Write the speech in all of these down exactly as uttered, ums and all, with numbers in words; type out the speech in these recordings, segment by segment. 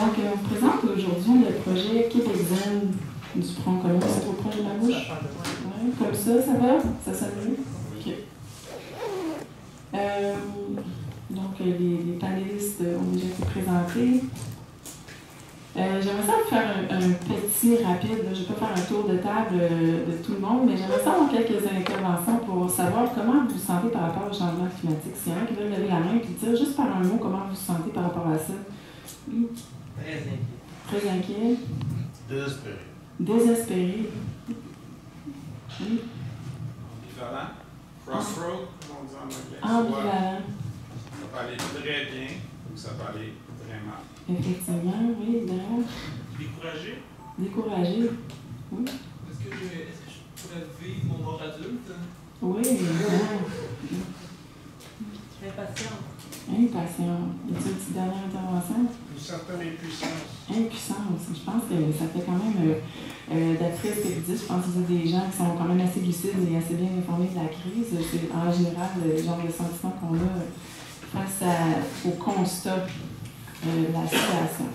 donc, euh, on présente aujourd'hui le projet Québec-Zen du Front commun. C'est trop proche de la bouche? Ouais, comme ça, ça va? Ça sonne mieux? OK. Euh, donc, les, les panélistes ont déjà été présentés. Euh, j'aimerais ça vous faire un, un petit rapide, là. Je ne vais pas faire un tour de table euh, de tout le monde, mais j'aimerais ça avoir quelques interventions pour savoir comment vous vous sentez par rapport au changement climatique. S'il y en a qui veulent lever la main et dire juste par un mot comment vous vous sentez par rapport à ça. Oui. Très inquiet. Très inquiet. Désespéré. Désespéré. Oui. Ambivalent. Crossroad, comme on dit en anglais. Ambivalent. Ça peut aller très bien ou ça peut aller très mal. Effectivement, oui, évidemment. Découragé. Découragé. Oui. Est-ce que, je, est-ce que je pourrais vivre mon âge adulte? Oui, évidemment. Impatient. Impatient. Y a-t-il une petite dernière intervention? Une certaine impuissance. Impuissance. Je pense que ça fait quand même, euh, euh, d'après ce que vous dites, je pense que vous êtes des gens qui sont quand même assez lucides et assez bien informés de la crise. C'est en général le genre de sentiment qu'on a face à, au constat euh, de la situation.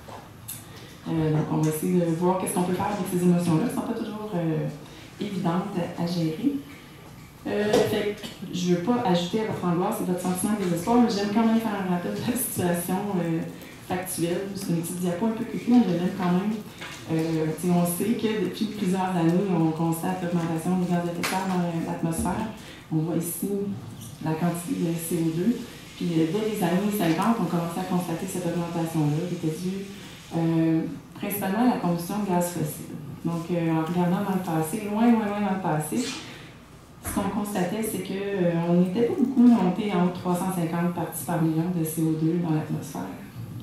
Euh, donc, on va essayer de voir qu'est-ce qu'on peut faire avec ces émotions-là. Elles ne sont pas toujours euh, évidentes à gérer. Euh, fait que je ne veux pas ajouter à votre angoisse et votre sentiment de désespoir, mais j'aime quand même faire un rappel de la situation euh, factuelle. C'est une petite diapo un peu cucu, mais je l'aime quand même. Euh, on sait que depuis plusieurs années, on constate l'augmentation des gaz à effet de serre dans l'atmosphère. On voit ici la quantité de C O deux. Puis euh, dès les années cinquante, on commençait à constater cette augmentation-là qui était due euh, principalement à la combustion de gaz fossile. Donc, euh, en regardant dans le passé, loin, loin, loin dans le passé, ce qu'on constatait, c'est qu'on euh, n'était pas beaucoup monté en haut de trois cent cinquante parties par million de C O deux dans l'atmosphère,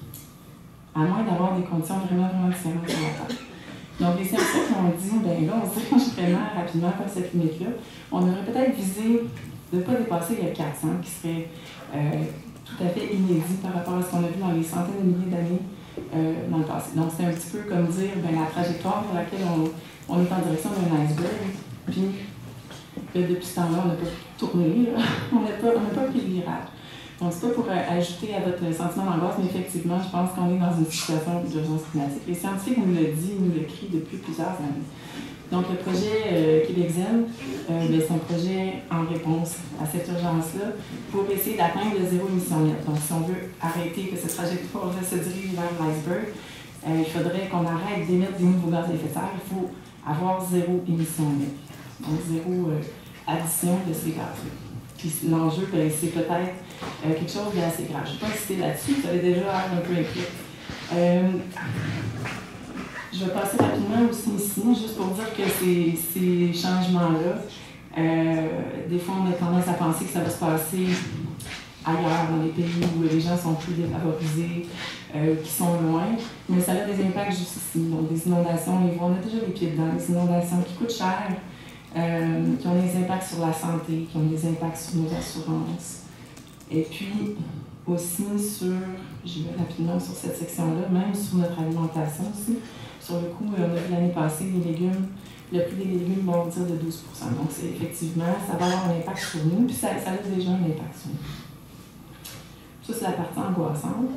à moins d'avoir des conditions vraiment, vraiment différentes sur la Terre. Donc, les scientifiques ont dit, bien là, on se dirige vraiment rapidement vers cette limite-là. On aurait peut-être visé de ne pas dépasser le quatre cents, qui serait euh, tout à fait inédit par rapport à ce qu'on a vu dans les centaines de milliers d'années euh, dans le passé. Donc, c'est un petit peu comme dire bien, la trajectoire pour laquelle on, on est en direction d'un iceberg, puis là, depuis ce temps-là, on n'a pas tourné, là. on n'a pas, pas pris le virage. Donc, c'est pas pour euh, ajouter à votre sentiment d'angoisse, mais effectivement, je pense qu'on est dans une situation d'urgence climatique. Les scientifiques nous le disent, nous le crient depuis plusieurs années. Donc, le projet euh, Québec-Zen, euh, c'est un projet en réponse à cette urgence-là pour essayer d'atteindre le zéro émission nette. Donc, si on veut arrêter que cette trajectoire-là se dirige vers l'iceberg, euh, il faudrait qu'on arrête d'émettre des nouveaux gaz à effet de serre. Il faut avoir zéro émission nette. Donc, zéro euh, addition de ces gaz-là. Puis l'enjeu, ben, c'est peut-être euh, quelque chose d'assez grave. Je ne vais pas insister là-dessus, vous avez déjà l'air un peu inquiet. Euh, je vais passer rapidement aussi ici, juste pour dire que ces, ces changements-là, euh, des fois, on a tendance à penser que ça va se passer ailleurs, dans les pays où les gens sont plus défavorisés, euh, qui sont loin, mais ça a des impacts juste ici. Donc, des inondations, on a déjà les pieds dedans, des inondations qui coûtent cher, Euh, qui ont des impacts sur la santé, qui ont des impacts sur nos assurances. Et puis, aussi sur, j'y vais rapidement sur cette section-là, même sur notre alimentation aussi. Sur le coup, on a vu l'année passée, les légumes, le prix des légumes bondir de douze pour cent. Donc, c'est effectivement, ça va avoir un impact sur nous, puis ça, ça a déjà un impact sur nous. Ça, c'est la partie angoissante.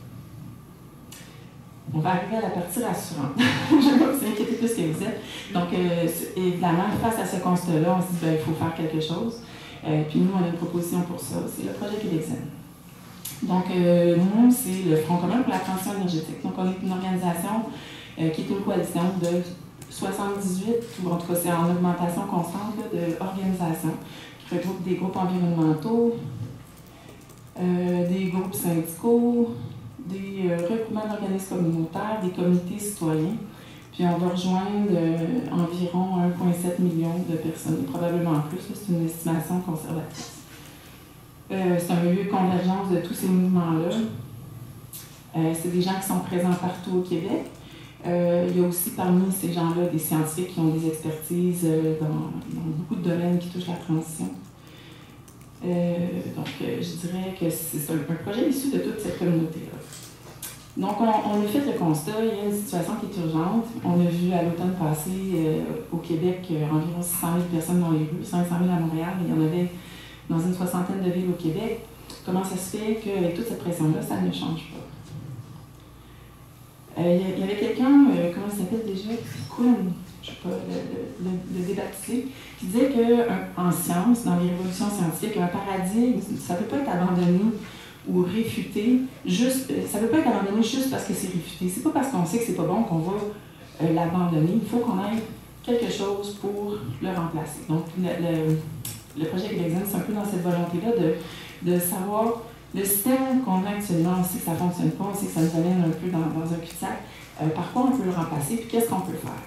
On va arriver à la partie rassurante. Je ne vais pas vous inquiéter plus que vous êtes. Donc, euh, évidemment, face à ce constat-là, on se dit, ben, il faut faire quelque chose. Euh, puis nous, on a une proposition pour ça. C'est le projet Québec-Zen. Donc, euh, nous, c'est le Front commun pour la transition énergétique. Donc, on est une organisation euh, qui est une coalition de soixante-dix-huit, ou en tout cas, c'est en augmentation constante d'organisations qui regroupent des groupes environnementaux, euh, des groupes syndicaux, des euh, regroupements d'organismes communautaires, des comités citoyens. Puis on va rejoindre euh, environ un virgule sept million de personnes, probablement plus, c'est une estimation conservatrice. Euh, c'est un lieu de convergence de tous ces mouvements-là. Euh, c'est des gens qui sont présents partout au Québec. Euh, il y a aussi parmi ces gens-là des scientifiques qui ont des expertises euh, dans, dans beaucoup de domaines qui touchent la transition. Euh, donc, euh, je dirais que c'est un, un projet issu de toute cette communauté-là. Donc, on, on a fait le constat, il y a une situation qui est urgente. On a vu à l'automne passé euh, au Québec euh, environ six cent mille personnes dans les rues, cinq cent mille à Montréal, mais il y en avait dans une soixantaine de villes au Québec. Comment ça se fait qu'avec toute cette pression-là, ça ne change pas? Euh, il y avait quelqu'un, euh, comment il s'appelle déjà? Quinn, je ne sais pas le, le, le, le débaptiser, qui disait qu'en science, dans les révolutions scientifiques, un paradigme, ça ne peut pas être abandonné ou réfuté, juste, ça ne peut pas être abandonné juste parce que c'est réfuté. C'est pas parce qu'on sait que c'est pas bon qu'on va euh, l'abandonner. Il faut qu'on ait quelque chose pour le remplacer. Donc, le, le, le projet Québecien, c'est un peu dans cette volonté-là de, de savoir le système qu'on a actuellement, on sait que ça ne fonctionne pas, on sait que ça nous amène un peu dans, dans un cul-de-sac. Euh, par quoi on peut le remplacer, puis qu'est-ce qu'on peut faire?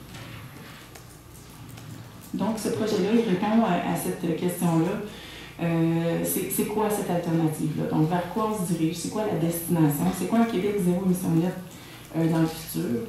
Donc, ce projet-là, il répond à, à cette question-là. Euh, c'est quoi cette alternative-là? Donc, vers quoi on se dirige? C'est quoi la destination? C'est quoi un Québec zéro émission nette euh, dans le futur?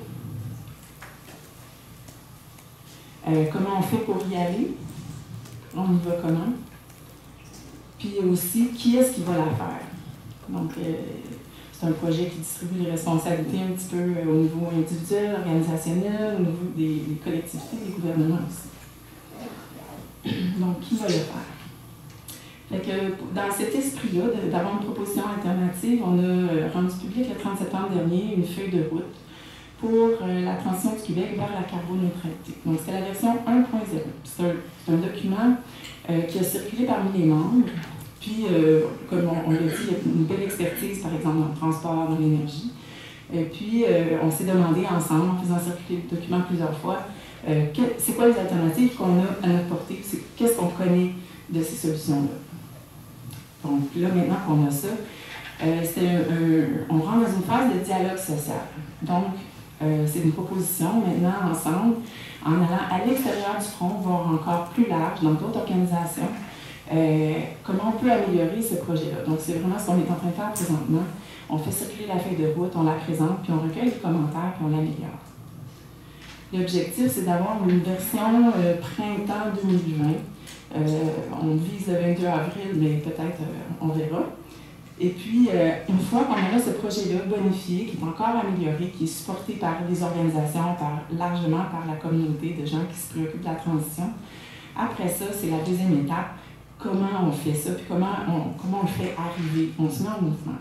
Euh, comment on fait pour y aller? On y va comment? Puis aussi, qui est-ce qui va la faire? Donc, euh, c'est un projet qui distribue les responsabilités un petit peu euh, au niveau individuel, organisationnel, au niveau des, des collectivités, des gouvernements aussi. Donc, qui va le faire? Fait que, dans cet esprit-là, d'avoir une proposition alternative, on a rendu public le trente septembre dernier une feuille de route pour euh, la transition du Québec vers la carboneutralité. Donc, c'est la version un point zéro. C'est un, un document euh, qui a circulé parmi les membres. Puis, euh, comme on, on l'a dit, il y a une belle expertise, par exemple, dans le transport, dans l'énergie. Et puis, euh, on s'est demandé ensemble, en faisant circuler le document plusieurs fois, euh, c'est quoi les alternatives qu'on a à notre portée, qu'est-ce qu'on connaît de ces solutions-là. Donc, là, maintenant qu'on a ça, euh, c'est un, un, on rentre dans une phase de dialogue social. Donc, euh, c'est une proposition, maintenant, ensemble, en allant à l'extérieur du front, voire encore plus large, dans d'autres organisations, euh, comment on peut améliorer ce projet-là. Donc, c'est vraiment ce qu'on est en train de faire présentement. On fait circuler la feuille de route, on la présente, puis on recueille les commentaires, puis on l'améliore. L'objectif, c'est d'avoir une version euh, printemps deux mille vingt. Euh, on vise le vingt-deux avril, mais peut-être euh, on verra. Et puis, euh, une fois qu'on aura ce projet-là bonifié, qui est encore amélioré, qui est supporté par les organisations, par, largement par la communauté de gens qui se préoccupent de la transition, après ça, c'est la deuxième étape. Comment on fait ça, puis comment on, comment on le fait arriver? On se met en mouvement.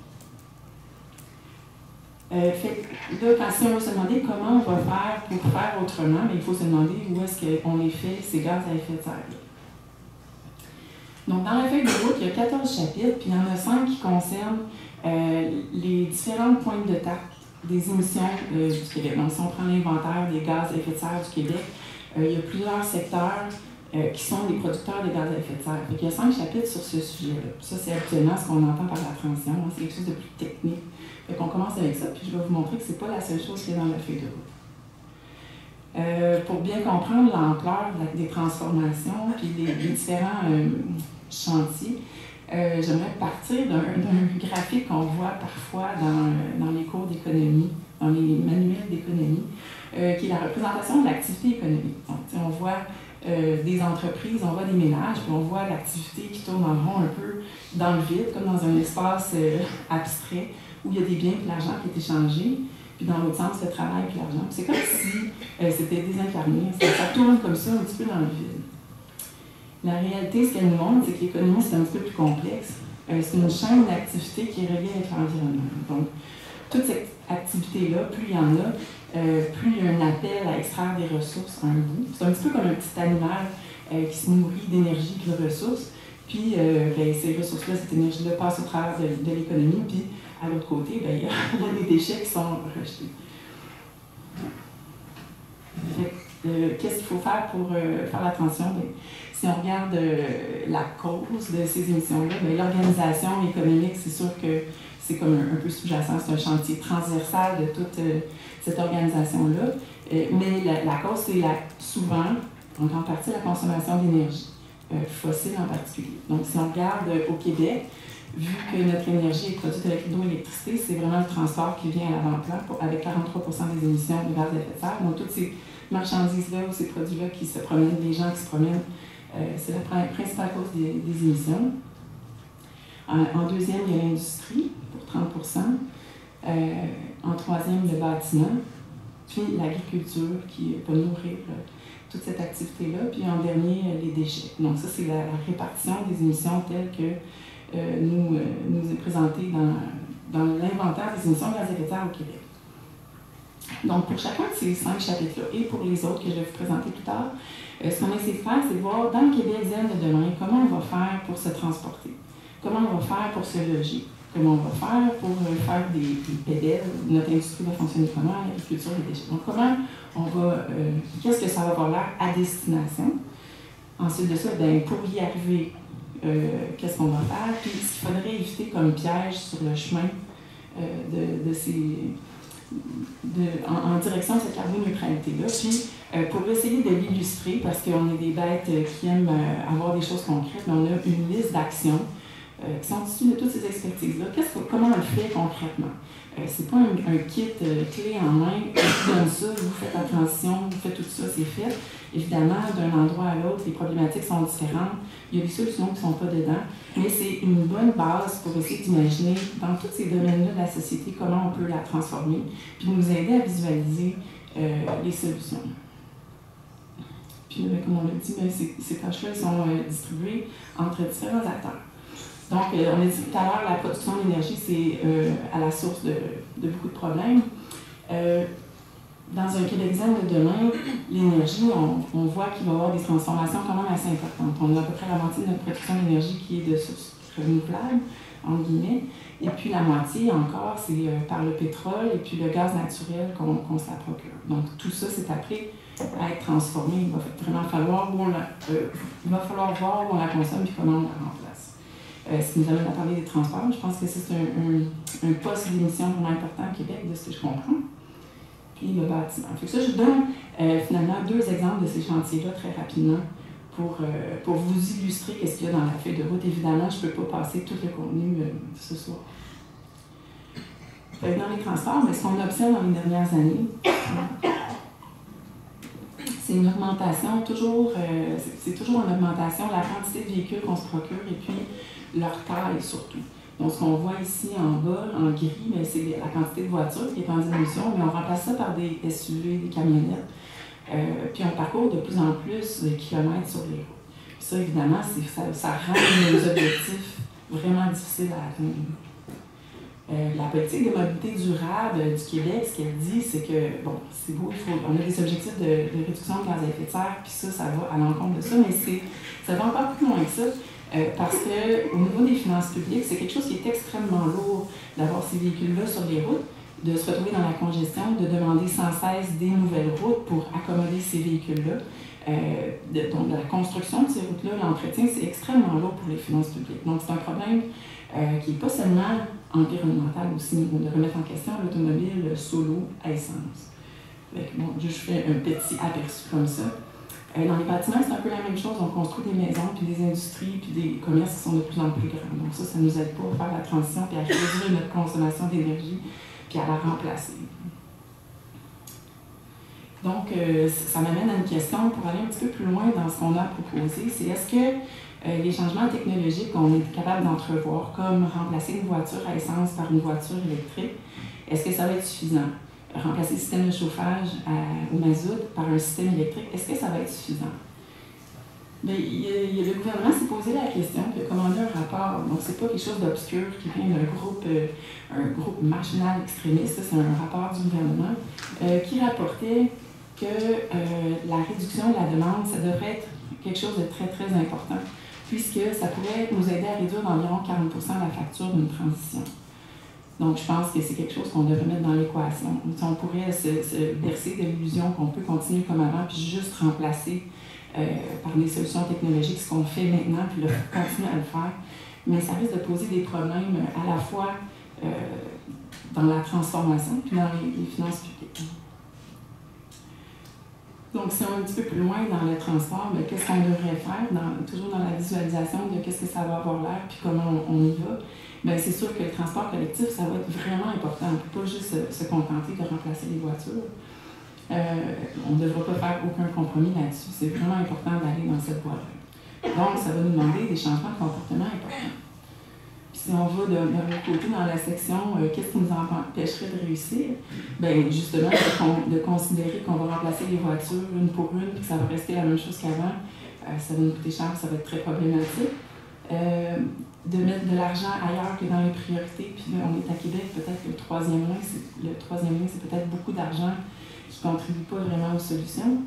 Euh, fait, là, quand si on veut se demander comment on va faire pour faire autrement, mais il faut se demander où est-ce qu'on les fait, ces gaz à effet de serre. Donc, dans la feuille de route, il y a quatorze chapitres, puis il y en a cinq qui concernent euh, les différentes pointes de tarte des émissions euh, du Québec. Donc, si on prend l'inventaire des gaz à effet de serre du Québec, euh, il y a plusieurs secteurs euh, qui sont des producteurs de gaz à effet de serre. Donc, il y a cinq chapitres sur ce sujet-là. Ça, c'est actuellement ce qu'on entend par la transition. Hein, c'est quelque chose de plus technique. Donc, on commence avec ça, puis je vais vous montrer que ce n'est pas la seule chose qui est dans la feuille de route. Euh, pour bien comprendre l'ampleur des transformations puis les, les différents euh, chantiers, euh, j'aimerais partir d'un graphique qu'on voit parfois dans, dans les cours d'économie, dans les manuels d'économie, euh, qui est la représentation de l'activité économique. Donc, on voit euh, des entreprises, on voit des ménages, puis on voit l'activité qui tourne en rond un peu dans le vide, comme dans un espace euh, abstrait, où il y a des biens et de l'argent qui est échangé. Puis dans l'autre sens, le travail et l'argent. C'est comme si euh, c'était désincarné, ça, ça tourne comme ça un petit peu dans le vide. La réalité, ce qu'elle nous montre, c'est que l'économie, c'est un petit peu plus complexe. Euh, c'est une chaîne d'activité qui est reliée avec l'environnement. Donc, toute cette activité-là, plus il y en a, euh, plus il y a un appel à extraire des ressources à un bout. C'est un petit peu comme un petit animal euh, qui se nourrit d'énergie et de ressources. Puis, euh, ben, ces ressources-là, cette énergie-là passe au travers de, de l'économie. Puis, à l'autre côté, ben, il y a des déchets qui sont rejetés. Euh, Qu'est-ce qu'il faut faire pour euh, faire la transition? Ben, si on regarde euh, la cause de ces émissions-là, ben, l'organisation économique, c'est sûr que c'est comme un, un peu sous-jacent, c'est un chantier transversal de toute euh, cette organisation-là. Euh, mais la, la cause, c'est souvent, en grande partie, la consommation d'énergie, euh, fossile en particulier. Donc, si on regarde euh, au Québec, vu que notre énergie est produite avec l'hydroélectricité, c'est vraiment le transport qui vient à l'avant-plan avec quarante-trois pour cent des émissions de gaz à effet de serre. Donc, toutes ces marchandises-là ou ces produits-là qui se promènent, les gens qui se promènent, euh, c'est la principale cause des, des émissions. En, en deuxième, il y a l'industrie pour trente pour cent. Euh, en troisième, le bâtiment. Puis l'agriculture qui peut nourrir euh, toute cette activité-là. Puis en dernier, euh, les déchets. Donc, ça, c'est la, la répartition des émissions telles que Euh, nous, euh, nous est présenté dans, dans l'inventaire des émissions de gaz à effet de serre au Québec. Donc, pour chacun de ces cinq chapitres-là, et pour les autres que je vais vous présenter plus tard, euh, ce qu'on essaie de faire, c'est de voir dans le Québec zen de demain, comment on va faire pour se transporter, comment on va faire pour se loger, comment on va faire pour euh, faire des, des P D L, notre industrie va fonctionner comment, l'agriculture, les déchets. Donc, comment on va, euh, qu'est-ce que ça va avoir l'air à destination. Ensuite de ça, ben, pour y arriver, euh, qu'est-ce qu'on va faire, puis ce qu'il faudrait éviter comme piège sur le chemin euh, de, de ces... De, en, en direction de cette carboneutralité-là. Puis, euh, pour essayer de l'illustrer, parce qu'on est des bêtes euh, qui aiment euh, avoir des choses concrètes, on a une liste d'actions euh, qui sont issues de toutes ces expertises-là. Qu'est-ce que, comment on le fait concrètement? Euh, c'est pas un, un kit euh, clé en main, qui donne ça, vous faites la transition, vous faites tout ça, c'est fait. Évidemment, d'un endroit à l'autre, les problématiques sont différentes. Il y a des solutions qui ne sont pas dedans, mais c'est une bonne base pour essayer d'imaginer, dans tous ces domaines-là de la société, comment on peut la transformer, puis nous aider à visualiser euh, les solutions. Puis, comme on l'a dit, bien, ces, ces tâches-là sont euh, distribuées entre différents acteurs. Donc, euh, on a dit tout à l'heure, la production d'énergie, c'est euh, à la source de, de beaucoup de problèmes. Euh, Dans un Québec zen de demain, l'énergie, on, on voit qu'il va y avoir des transformations quand même assez importantes. On a à peu près la moitié de notre production d'énergie qui est de sources renouvelables, entre guillemets, et puis la moitié encore, c'est euh, par le pétrole et puis le gaz naturel qu'on qu'on se la procure. Donc tout ça, c'est après à être transformé. Il va vraiment falloir, où on la, euh, il va falloir voir où on la consomme et comment on la remplace. Euh, ce qui nous amène à parler des transports, je pense que c'est un, un, un poste d'émission vraiment important au Québec, de ce que je comprends. Et le bâtiment. Fait que ça, je donne euh, finalement deux exemples de ces chantiers-là très rapidement pour, euh, pour vous illustrer qu'est-ce qu'il y a dans la feuille de route. Évidemment, je ne peux pas passer tout le contenu euh, ce soir. Fait que dans les transports, mais ce qu'on observe dans les dernières années, c'est une augmentation, toujours, euh, c'est toujours en augmentation, la quantité de véhicules qu'on se procure et puis leur taille surtout. Donc, ce qu'on voit ici en bas, en gris, c'est la quantité de voitures qui est en diminution, mais on remplace ça par des S U V, des camionnettes. Euh, puis on parcourt de plus en plus de kilomètres sur les routes. Puis ça, évidemment, ça, ça rend nos objectifs vraiment difficiles à atteindre. Euh, la politique de mobilité durable du Québec, ce qu'elle dit, c'est que, bon, c'est beau, il faut, on a des objectifs de, de réduction de gaz à effet de serre, puis ça, ça va à l'encontre de ça, mais ça va encore plus loin que ça. Euh, parce qu'au niveau des finances publiques, c'est quelque chose qui est extrêmement lourd d'avoir ces véhicules-là sur les routes, de se retrouver dans la congestion, de demander sans cesse des nouvelles routes pour accommoder ces véhicules-là. Euh, de, donc, de la construction de ces routes-là, l'entretien, c'est extrêmement lourd pour les finances publiques. Donc, c'est un problème euh, qui n'est pas seulement environnemental aussi, de remettre en question l'automobile solo à essence. Donc, bon, je fais un petit aperçu comme ça. Euh, dans les bâtiments, c'est un peu la même chose. On construit des maisons, puis des industries, puis des commerces qui sont de plus en plus grands. Donc ça, ça ne nous aide pas à faire la transition, puis à réduire notre consommation d'énergie, puis à la remplacer. Donc, euh, ça m'amène à une question pour aller un petit peu plus loin dans ce qu'on a proposé. C'est est-ce que euh, les changements technologiques qu'on est capable d'entrevoir, comme remplacer une voiture à essence par une voiture électrique, est-ce que ça va être suffisant? Remplacer le système de chauffage à, au mazout par un système électrique, est-ce que ça va être suffisant? Bien, il, il, le gouvernement s'est posé la question, puis a commandé un rapport. Donc, c'est pas quelque chose d'obscur qui vient d'un groupe, euh, un groupe marginal extrémiste, c'est un rapport du gouvernement euh, qui rapportait que euh, la réduction de la demande, ça devrait être quelque chose de très, très important, puisque ça pourrait nous aider à réduire d'environ quarante pour cent la facture d'une transition. Donc, je pense que c'est quelque chose qu'on devrait mettre dans l'équation. On pourrait se, se bercer de l'illusion qu'on peut continuer comme avant, puis juste remplacer euh, par des solutions technologiques ce qu'on fait maintenant, puis le, continuer à le faire. Mais ça risque de poser des problèmes à la fois euh, dans la transformation, puis dans les, les finances publiques. Donc, si on va un petit peu plus loin dans le transport, qu'est-ce qu'on devrait faire, dans, toujours dans la visualisation de qu'est-ce que ça va avoir l'air, puis comment on, on y va. Bien, c'est sûr que le transport collectif, ça va être vraiment important. On ne peut pas juste se, se contenter de remplacer les voitures. Euh, on ne devra pas faire aucun compromis là-dessus. C'est vraiment important d'aller dans cette voie-là. Donc, ça va nous demander des changements de comportement importants. Puis si on va de, de l'autre côté dans la section euh, « Qu'est-ce qui nous empêcherait de réussir? » Bien, justement, de, con, de considérer qu'on va remplacer les voitures une pour une, puis que ça va rester la même chose qu'avant, euh, ça va nous coûter cher, ça va être très problématique. euh, de mettre de l'argent ailleurs que dans les priorités. Puis là, on est à Québec, peut-être que le troisième lien, c'est, le troisième lien, c'est peut-être beaucoup d'argent qui ne contribue pas vraiment aux solutions.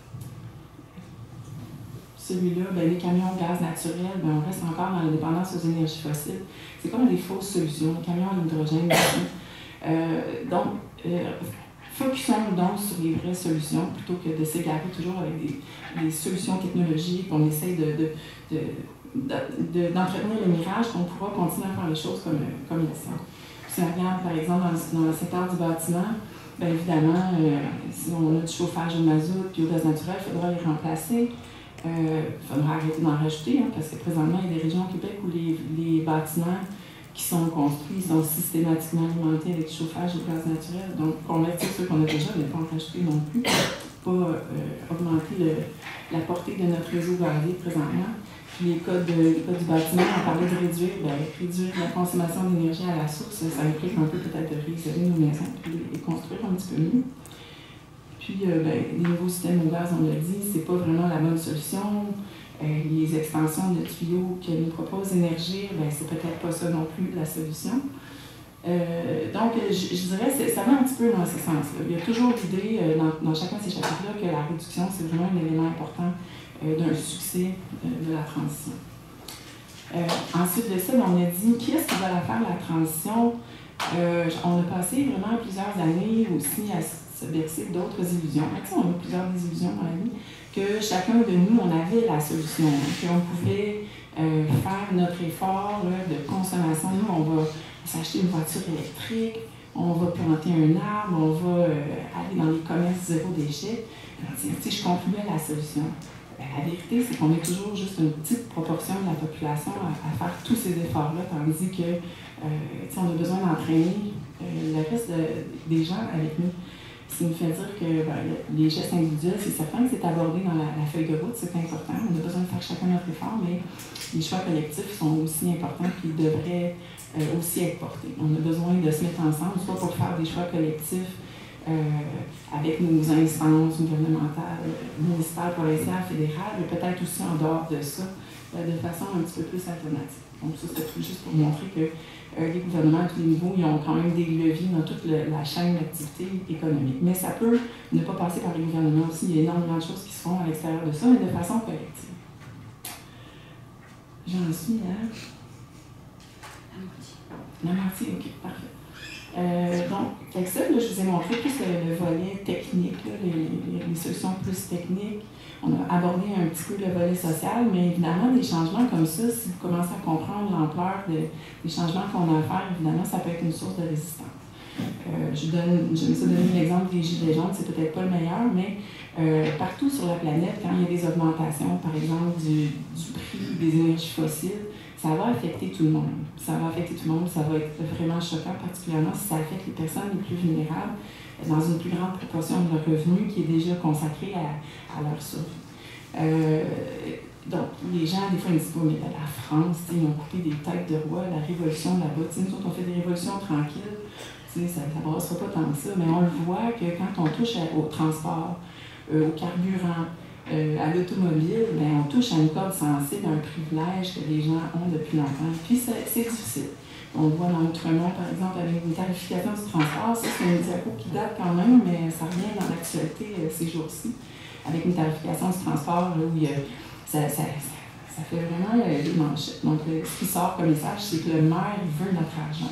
Celui-là, ben, les camions gaz naturel, ben, on reste encore dans la dépendance aux énergies fossiles. C'est comme des fausses solutions, les camions à l'hydrogène aussi. Euh, donc, euh, focusons donc sur les vraies solutions plutôt que de s'égarer toujours avec des, des solutions technologiques. On essaie de, de, de, de, de, d'entretenir le mirage qu'on pourra continuer à faire les choses comme, comme elles sont. Si on regarde, par exemple, dans le, dans le secteur du bâtiment, bien évidemment, euh, si on a du chauffage au mazout et au gaz naturel, il faudra les remplacer. Il euh, faudra arrêter d'en rajouter, hein, parce que présentement, il y a des régions au Québec où les, les bâtiments qui sont construits sont systématiquement alimentés avec du chauffage au gaz naturel. Donc, convertir ceux qu'on a déjà, mais pas en rajouter non plus, pas euh, augmenter le, la portée de notre réseau gazier présentement. Puis les codes, de, les codes du bâtiment, on parlait de réduire, bien, réduire la consommation d'énergie à la source, ça implique un peu peut-être de réisoler nos maisons et les construire un petit peu mieux. Puis, euh, ben, les nouveaux systèmes au gaz, on l'a dit, c'est pas vraiment la bonne solution. Euh, les extensions de tuyaux que nous propose Énergir, ben, c'est peut-être pas ça non plus la solution. Euh, donc, je, je dirais que ça va un petit peu dans ce sens-là. Il y a toujours l'idée, euh, dans, dans chacun de ces chapitres-là, que la réduction, c'est vraiment un élément important euh, d'un succès euh, de la transition. Euh, ensuite de ça, on a dit, qui est-ce qui va la faire, la transition? Euh, on a passé vraiment plusieurs années aussi à se bercer d'autres illusions. On a plusieurs illusions dans la vie, que chacun de nous, on avait la solution, hein, qu'on pouvait euh, faire notre effort là, de consommation. Nous, on va s'acheter une voiture électrique, on va planter un arbre, on va euh, aller dans les commerces zéro déchet. Tu sais, je contribuais à la solution. Ben, la vérité, c'est qu'on est toujours juste une petite proportion de la population à, à faire tous ces efforts-là, tandis que euh, on a besoin d'entraîner euh, le reste de, des gens avec nous. Ce qui nous fait dire que ben, les gestes individuels, c'est certain que c'est abordé dans la, la feuille de route, c'est important. On a besoin de faire chacun notre effort, mais les choix collectifs sont aussi importants et devraient euh, aussi être portés. On a besoin de se mettre ensemble, soit pour faire des choix collectifs euh, avec nos instances gouvernementales, municipales, provinciales, fédérales, mais peut-être aussi en dehors de ça, euh, de façon un petit peu plus alternative. Donc ça, c'est juste pour montrer que Euh, les gouvernements à tous les niveaux, ils ont quand même des leviers dans toute le, la chaîne d'activité économique. Mais ça peut ne pas passer par les gouvernements aussi. Il y a énormément de choses qui se font à l'extérieur de ça, mais de façon collective. J'en suis à... La moitié. La moitié, ok, parfait. Euh, donc, avec ça, là, je vous ai montré plus le, le volet technique, là, les, les, les solutions plus techniques. On a abordé un petit peu le volet social, mais évidemment, des changements comme ça, si vous commencez à comprendre l'ampleur de, des changements qu'on a à faire, évidemment, ça peut être une source de résistance. Euh, je donne, je me suis donné l'exemple des gilets jaunes, c'est peut-être pas le meilleur, mais euh, partout sur la planète, quand il y a des augmentations, par exemple, du, du prix des énergies fossiles, ça va affecter tout le monde. Ça va affecter tout le monde, ça va être vraiment choquant, particulièrement si ça affecte les personnes les plus vulnérables, dans une plus grande proportion de leur revenu qui est déjà consacrée à, à leur survie. Euh, donc, les gens, des fois, ils me disent, mais la France, ils ont coupé des têtes de roi, la révolution là-bas. Nous autres, on fait des révolutions tranquilles, ça ne brassera pas tant que ça, mais on le voit que quand on touche à, au transport, euh, au carburant, euh, à l'automobile, ben, on touche à une corde sensible, un privilège que les gens ont depuis longtemps. Puis, c'est difficile. On le voit dans l'Outremont, par exemple, avec une tarification du transport. Ça, c'est une diapo qui date quand même, mais ça revient dans l'actualité euh, ces jours-ci, avec une tarification du transport là, où il y a, ça, ça, ça, ça fait vraiment euh, des manchettes. Donc, euh, ce qui sort comme message, c'est que le maire veut notre argent.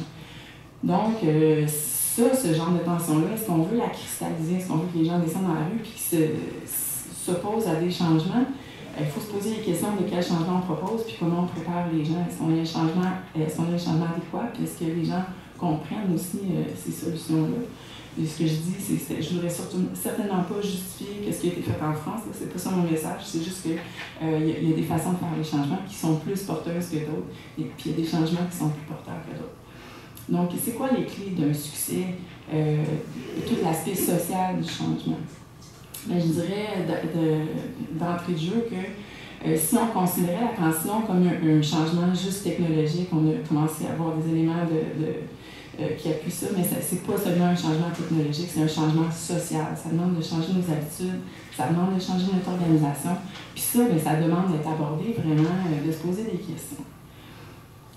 Donc, euh, ça, ce genre de tension-là, est-ce qu'on veut la cristalliser? Est-ce qu'on veut que les gens descendent dans la rue et qu'ils s'opposent à des changements? Il faut se poser les questions de quel changement on propose, puis comment on prépare les gens. Est-ce qu'on a un changement, est-ce qu'on a un changement adéquat, puis est-ce que les gens comprennent aussi euh, ces solutions-là. Et ce que je dis, c'est que je ne voudrais surtout, certainement pas justifier ce qui a été fait en France. C'est pas ça mon message, c'est juste qu'il euh, y, y a des façons de faire les changements qui sont plus porteuses que d'autres, et puis il y a des changements qui sont plus porteurs que d'autres. Donc, c'est quoi les clés d'un succès, euh, tout l'aspect social du changement? Ben, je dirais d'entrée de, de jeu que euh, si on considérait la transition comme un, un changement juste technologique, on a commencé à avoir des éléments de, de, euh, qui appuient ça, mais ce n'est pas seulement un changement technologique, c'est un changement social. Ça demande de changer nos habitudes, ça demande de changer notre organisation. Puis ça, ben, ça demande d'être abordé vraiment, euh, de se poser des questions.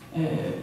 Euh,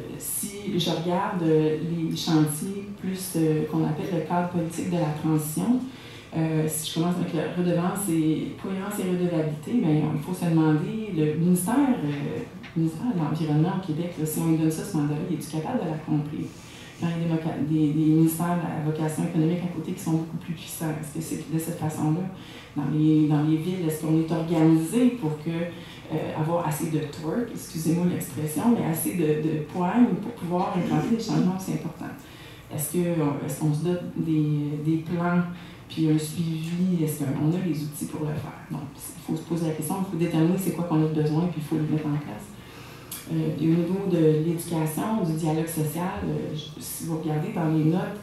si je regarde euh, les chantiers plus euh, qu'on appelle le cadre politique de la transition, euh, si je commence avec la redevance et cohérence et redevabilité, bien, il faut se demander, le ministère, euh, le ministère de l'Environnement au Québec, là, si on lui donne ça ce mandat-là, est-il capable de l'accomplir? Quand il y a des, des, des ministères à vocation économique à côté qui sont beaucoup plus puissants, est-ce que c'est de cette façon-là? Dans les, dans les villes, est-ce qu'on est organisé pour que Euh, avoir assez de torque, excusez-moi l'expression, mais assez de, de poigne pour pouvoir implanter des changements aussi importants. Est-ce qu'on est qu'on se dote des, des plans, puis un suivi, est-ce qu'on a les outils pour le faire? Donc, il faut se poser la question, il faut déterminer c'est quoi qu'on a besoin, puis il faut le mettre en place. Euh, et au niveau de l'éducation, du dialogue social, euh, si vous regardez dans les notes,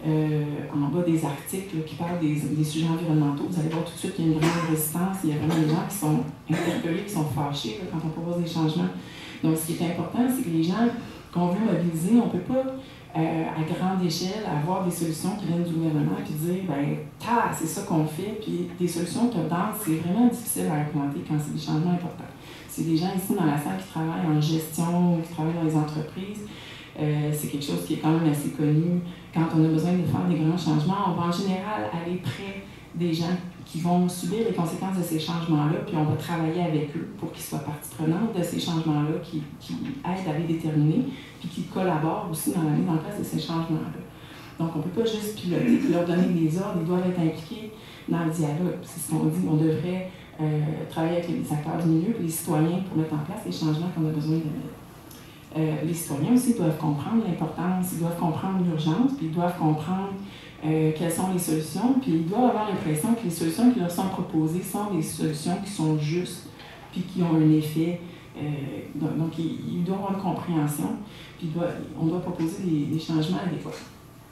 Euh, en bas des articles là, qui parlent des, des sujets environnementaux, vous allez voir tout de suite qu'il y a une grande résistance, il y a vraiment des gens qui sont interpellés, qui sont fâchés là, quand on propose des changements. Donc, ce qui est important, c'est que les gens qu'on veut mobiliser, on ne peut pas, euh, à grande échelle, avoir des solutions qui viennent du gouvernement et dire, ben, ta, c'est ça qu'on fait, puis des solutions que dans, c'est vraiment difficile à implanter quand c'est des changements importants. C'est des gens ici dans la salle qui travaillent en gestion, qui travaillent dans les entreprises. Euh, c'est quelque chose qui est quand même assez connu. Quand on a besoin de faire des grands changements, on va en général aller près des gens qui vont subir les conséquences de ces changements-là, puis on va travailler avec eux pour qu'ils soient partie prenante de ces changements-là, qui, qui aident à les déterminer, puis qui collaborent aussi dans la mise en place de ces changements-là. Donc, on ne peut pas juste piloter et leur donner des ordres, ils doivent être impliqués dans le dialogue. C'est ce qu'on dit, on devrait euh, travailler avec les acteurs du milieu et les citoyens pour mettre en place les changements qu'on a besoin de mettre. Euh, les citoyens aussi doivent comprendre l'importance, ils doivent comprendre l'urgence, puis ils doivent comprendre euh, quelles sont les solutions, puis ils doivent avoir l'impression que les solutions qui leur sont proposées sont des solutions qui sont justes, puis qui ont un effet. Euh, donc, donc, ils, ils doivent avoir une compréhension, puis doit, on doit proposer des, des changements adéquats.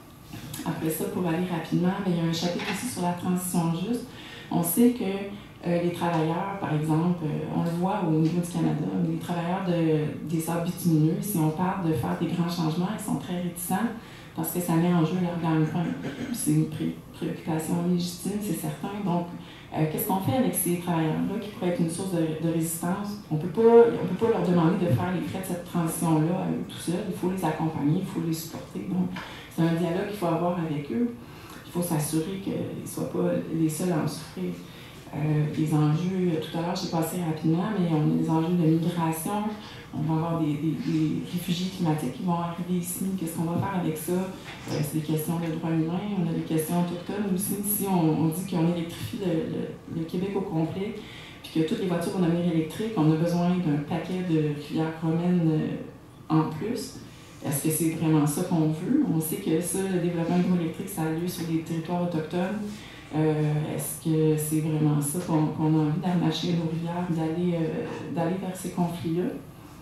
Après ça, pour aller rapidement, bien, il y a un chapitre aussi sur la transition juste. On sait que Euh, les travailleurs, par exemple, euh, on le voit au niveau du Canada, les travailleurs de, des sables bitumineux, si on parle de faire des grands changements, ils sont très réticents parce que ça met en jeu leur gagne-pain. C'est une pré préoccupation légitime, c'est certain. Donc, euh, qu'est-ce qu'on fait avec ces travailleurs-là qui pourraient être une source de, de résistance? On ne peut pas leur demander de faire les frais de cette transition-là à eux tout seuls. Il faut les accompagner, il faut les supporter. Donc, c'est un dialogue qu'il faut avoir avec eux. Il faut s'assurer qu'ils ne soient pas les seuls à en souffrir. Euh, les enjeux, tout à l'heure, j'ai passé rapidement, mais on a des enjeux de migration, on va avoir des, des, des réfugiés climatiques qui vont arriver ici, qu'est-ce qu'on va faire avec ça? Euh, c'est des questions de droits humains, on a des questions autochtones aussi. Si on, on dit qu'on électrifie le, le, le Québec au complet, puis que toutes les voitures vont devenir électriques, on a besoin d'un paquet de filières romaines en plus. Est-ce que c'est vraiment ça qu'on veut? On sait que ça, le développement hydroélectrique, ça a lieu sur des territoires autochtones. Euh, Est-ce que c'est vraiment ça qu'on qu'on a envie d'arracher nos rivières, d'aller euh, d'aller vers ces conflits-là?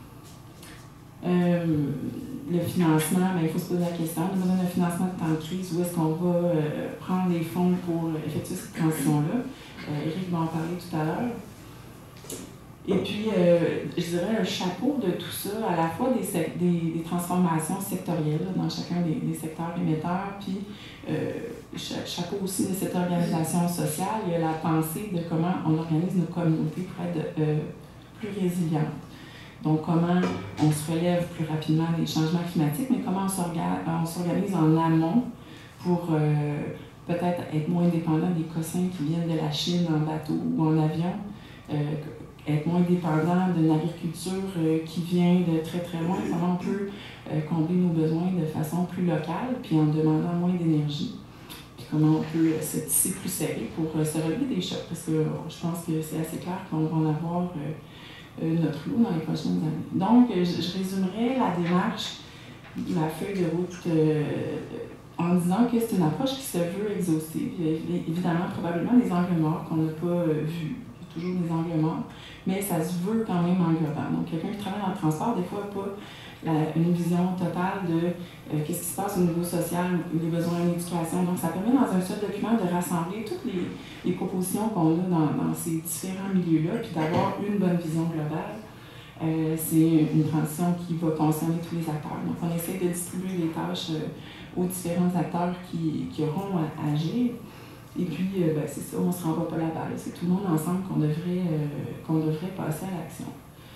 Euh, le financement, bien, il faut se poser la question. On a besoin d'un financement de temps de crise. Où est-ce qu'on va euh, prendre les fonds pour effectuer cette transition-là? Euh, Éric va en parler tout à l'heure. Et puis, euh, je dirais un chapeau de tout ça, à la fois des, des, des transformations sectorielles là, dans chacun des, des secteurs émetteurs, puis euh, chapeau aussi de cette organisation sociale. Il y a la pensée de comment on organise nos communautés pour être euh, plus résilientes. Donc, comment on se relève plus rapidement des changements climatiques, mais comment on s'organise en amont pour euh, peut-être être moins dépendant des cossins qui viennent de la Chine en bateau ou en avion. Euh, être moins dépendant d'une agriculture euh, qui vient de très très loin, comment on peut euh, combler nos besoins de façon plus locale, puis en demandant moins d'énergie, puis comment on peut euh, se tisser plus serré pour euh, se relever des chocs, parce que euh, je pense que c'est assez clair qu'on va en avoir euh, euh, notre lot dans les prochaines années. Donc, euh, je, je résumerai la démarche, la feuille de route, euh, en disant que c'est une approche qui se veut exhaustive. Il y a évidemment probablement des angles morts qu'on n'a pas euh, vus. Toujours des angles morts, mais ça se veut quand même englobant. Donc, quelqu'un qui travaille dans le transport, des fois, n'a pas la, une vision totale de euh, qu'est-ce qui se passe au niveau social, les besoins en éducation. Donc, ça permet dans un seul document de rassembler toutes les, les propositions qu'on a dans, dans ces différents milieux-là, puis d'avoir une bonne vision globale. Euh, c'est une transition qui va concerner tous les acteurs. Donc, on essaie de distribuer les tâches euh, aux différents acteurs qui, qui auront à, à agir. Et puis, euh, ben, c'est ça, on ne se renvoie pas la balle. C'est tout le monde ensemble qu'on devrait, euh, qu'on devrait passer à l'action.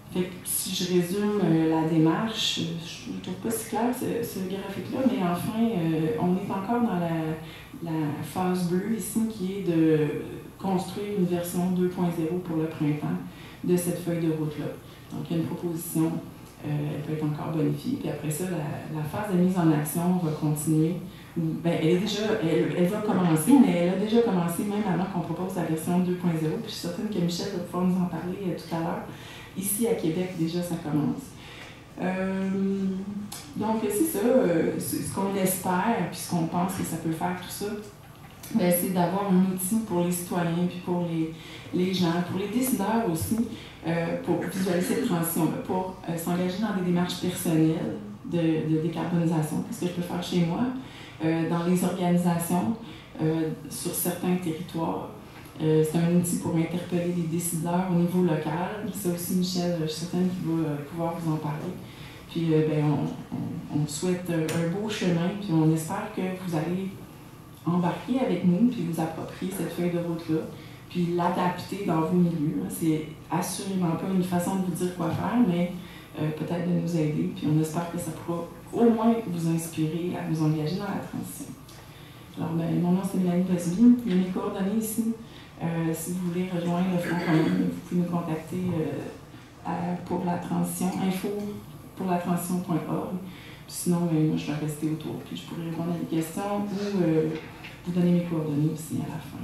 Fait que si je résume euh, la démarche, je ne trouve pas si clair ce, ce graphique-là, mais enfin, euh, on est encore dans la, la phase bleue ici, qui est de construire une version deux point zéro pour le printemps de cette feuille de route-là. Donc, il y a une proposition, euh, elle peut être encore bonifiée, puis après ça, la, la phase de mise en action va continuer. Ben, elle, est déjà, elle, elle va commencer, mais elle a déjà commencé même avant qu'on propose la version deux point zéro, puis je suis certaine que Michel va pouvoir nous en parler euh, tout à l'heure. Ici, à Québec, déjà, ça commence. Euh, donc, c'est ça, euh, ce qu'on espère, puis ce qu'on pense que ça peut faire, tout ça, ben, c'est d'avoir un outil pour les citoyens, puis pour les, les gens, pour les décideurs aussi, euh, pour visualiser cette transition, pour euh, s'engager dans des démarches personnelles de, de décarbonisation, qu'est-ce que je peux faire chez moi, euh, dans les organisations, euh, sur certains territoires. Euh, c'est un outil pour interpeller les décideurs au niveau local. Ça aussi, Michel, je suis certaine qu'il va euh, pouvoir vous en parler. Puis, euh, ben, on, on, on souhaite euh, un beau chemin, puis on espère que vous allez embarquer avec nous, puis vous approprier cette feuille de route-là, puis l'adapter dans vos milieux. C'est assurément pas une façon de vous dire quoi faire, mais euh, peut-être de nous aider, puis on espère que ça pourra au moins vous inspirer à vous engager dans la transition. Alors, ben, mon nom, c'est Mélanie Basili. Il y a mes coordonnées ici. Euh, si vous voulez rejoindre le Front commun, vous pouvez nous contacter euh, à, pour la transition, info pour la transition point org. Sinon, ben, moi, je vais rester autour, puis je pourrai répondre à des questions ou euh, vous donner mes coordonnées aussi à la fin.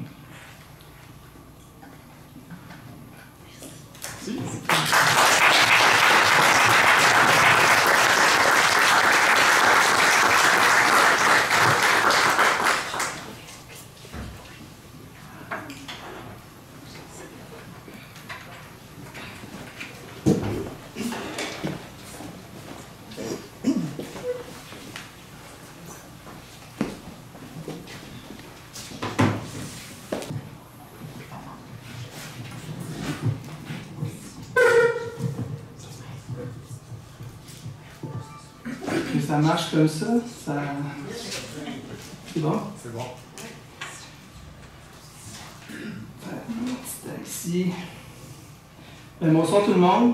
Merci. Ça marche comme ça, ça... C'est bon? C'est bon. Un petit taxi. Ben, bonsoir tout le monde.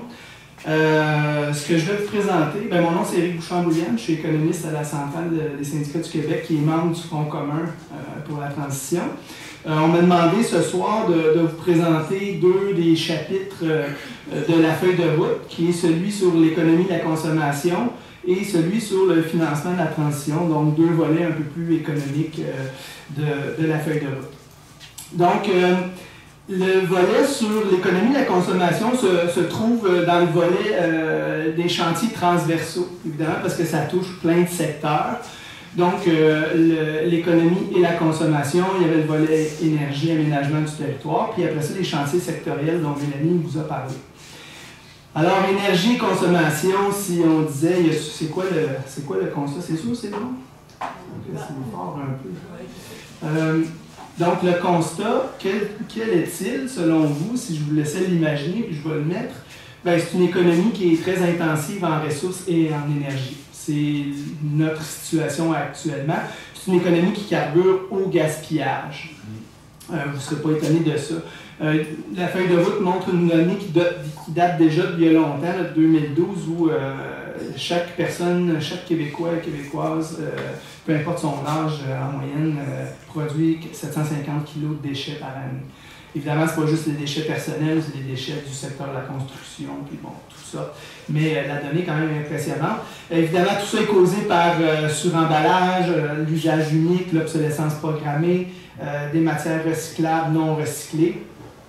Euh, ce que je vais vous présenter, ben, mon nom c'est Éric Bouchard-Bouliane, je suis économiste à la Centrale des syndicats du Québec qui est membre du Front commun euh, pour la transition. Euh, on m'a demandé ce soir de, de vous présenter deux des chapitres euh, de la feuille de route, qui est celui sur l'économie de la consommation et celui sur le financement de la transition, donc deux volets un peu plus économiques euh, de, de la feuille de route. Donc, euh, le volet sur l'économie de la consommation se, se trouve dans le volet euh, des chantiers transversaux, évidemment, parce que ça touche plein de secteurs. Donc, euh, l'économie et la consommation, il y avait le volet énergie, aménagement du territoire, puis après ça, les chantiers sectoriels dont Mélanie vous a parlé. Alors, énergie et consommation, si on disait, c'est quoi le, c'est quoi le constat? C'est sûr, c'est bon? C'est fort un peu. Euh, donc, le constat, quel, quel est-il selon vous, si je vous laissais l'imaginer, puis je vais le mettre? Bien, c'est une économie qui est très intensive en ressources et en énergie. C'est notre situation actuellement. C'est une économie qui carbure au gaspillage. Euh, vous ne serez pas étonné de ça. Euh, la feuille de route montre une donnée qui date, qui date déjà de bien longtemps, de deux mille douze, où euh, chaque personne, chaque Québécois et Québécoise, euh, peu importe son âge, euh, en moyenne, euh, produit sept cent cinquante kilos de déchets par année. Évidemment, ce n'est pas juste les déchets personnels, c'est les déchets du secteur de la construction, puis bon, tout ça. Mais euh, la donnée est quand même impressionnante. Euh, évidemment, tout ça est causé par euh, suremballage, euh, l'usage unique, l'obsolescence programmée, euh, des matières recyclables, non recyclées.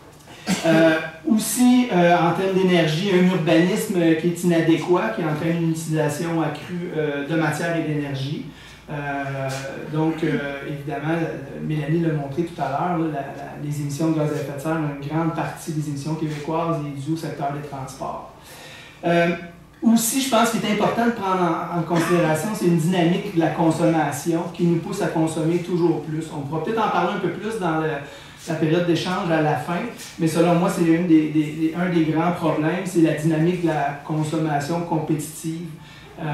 Euh, aussi, euh, en termes d'énergie, un urbanisme euh, qui est inadéquat, qui entraîne une utilisation accrue euh, de matière et d'énergie. Euh, donc, euh, évidemment, Mélanie l'a montré tout à l'heure, les émissions de gaz à effet de serre, une grande partie des émissions québécoises est due au secteur des transports. Euh, aussi, je pense qu'il est important de prendre en, en considération, c'est une dynamique de la consommation qui nous pousse à consommer toujours plus. On pourra peut-être en parler un peu plus dans le, la période d'échange à la fin, mais selon moi, c'est une des, des, des, un des grands problèmes, c'est la dynamique de la consommation compétitive. Euh,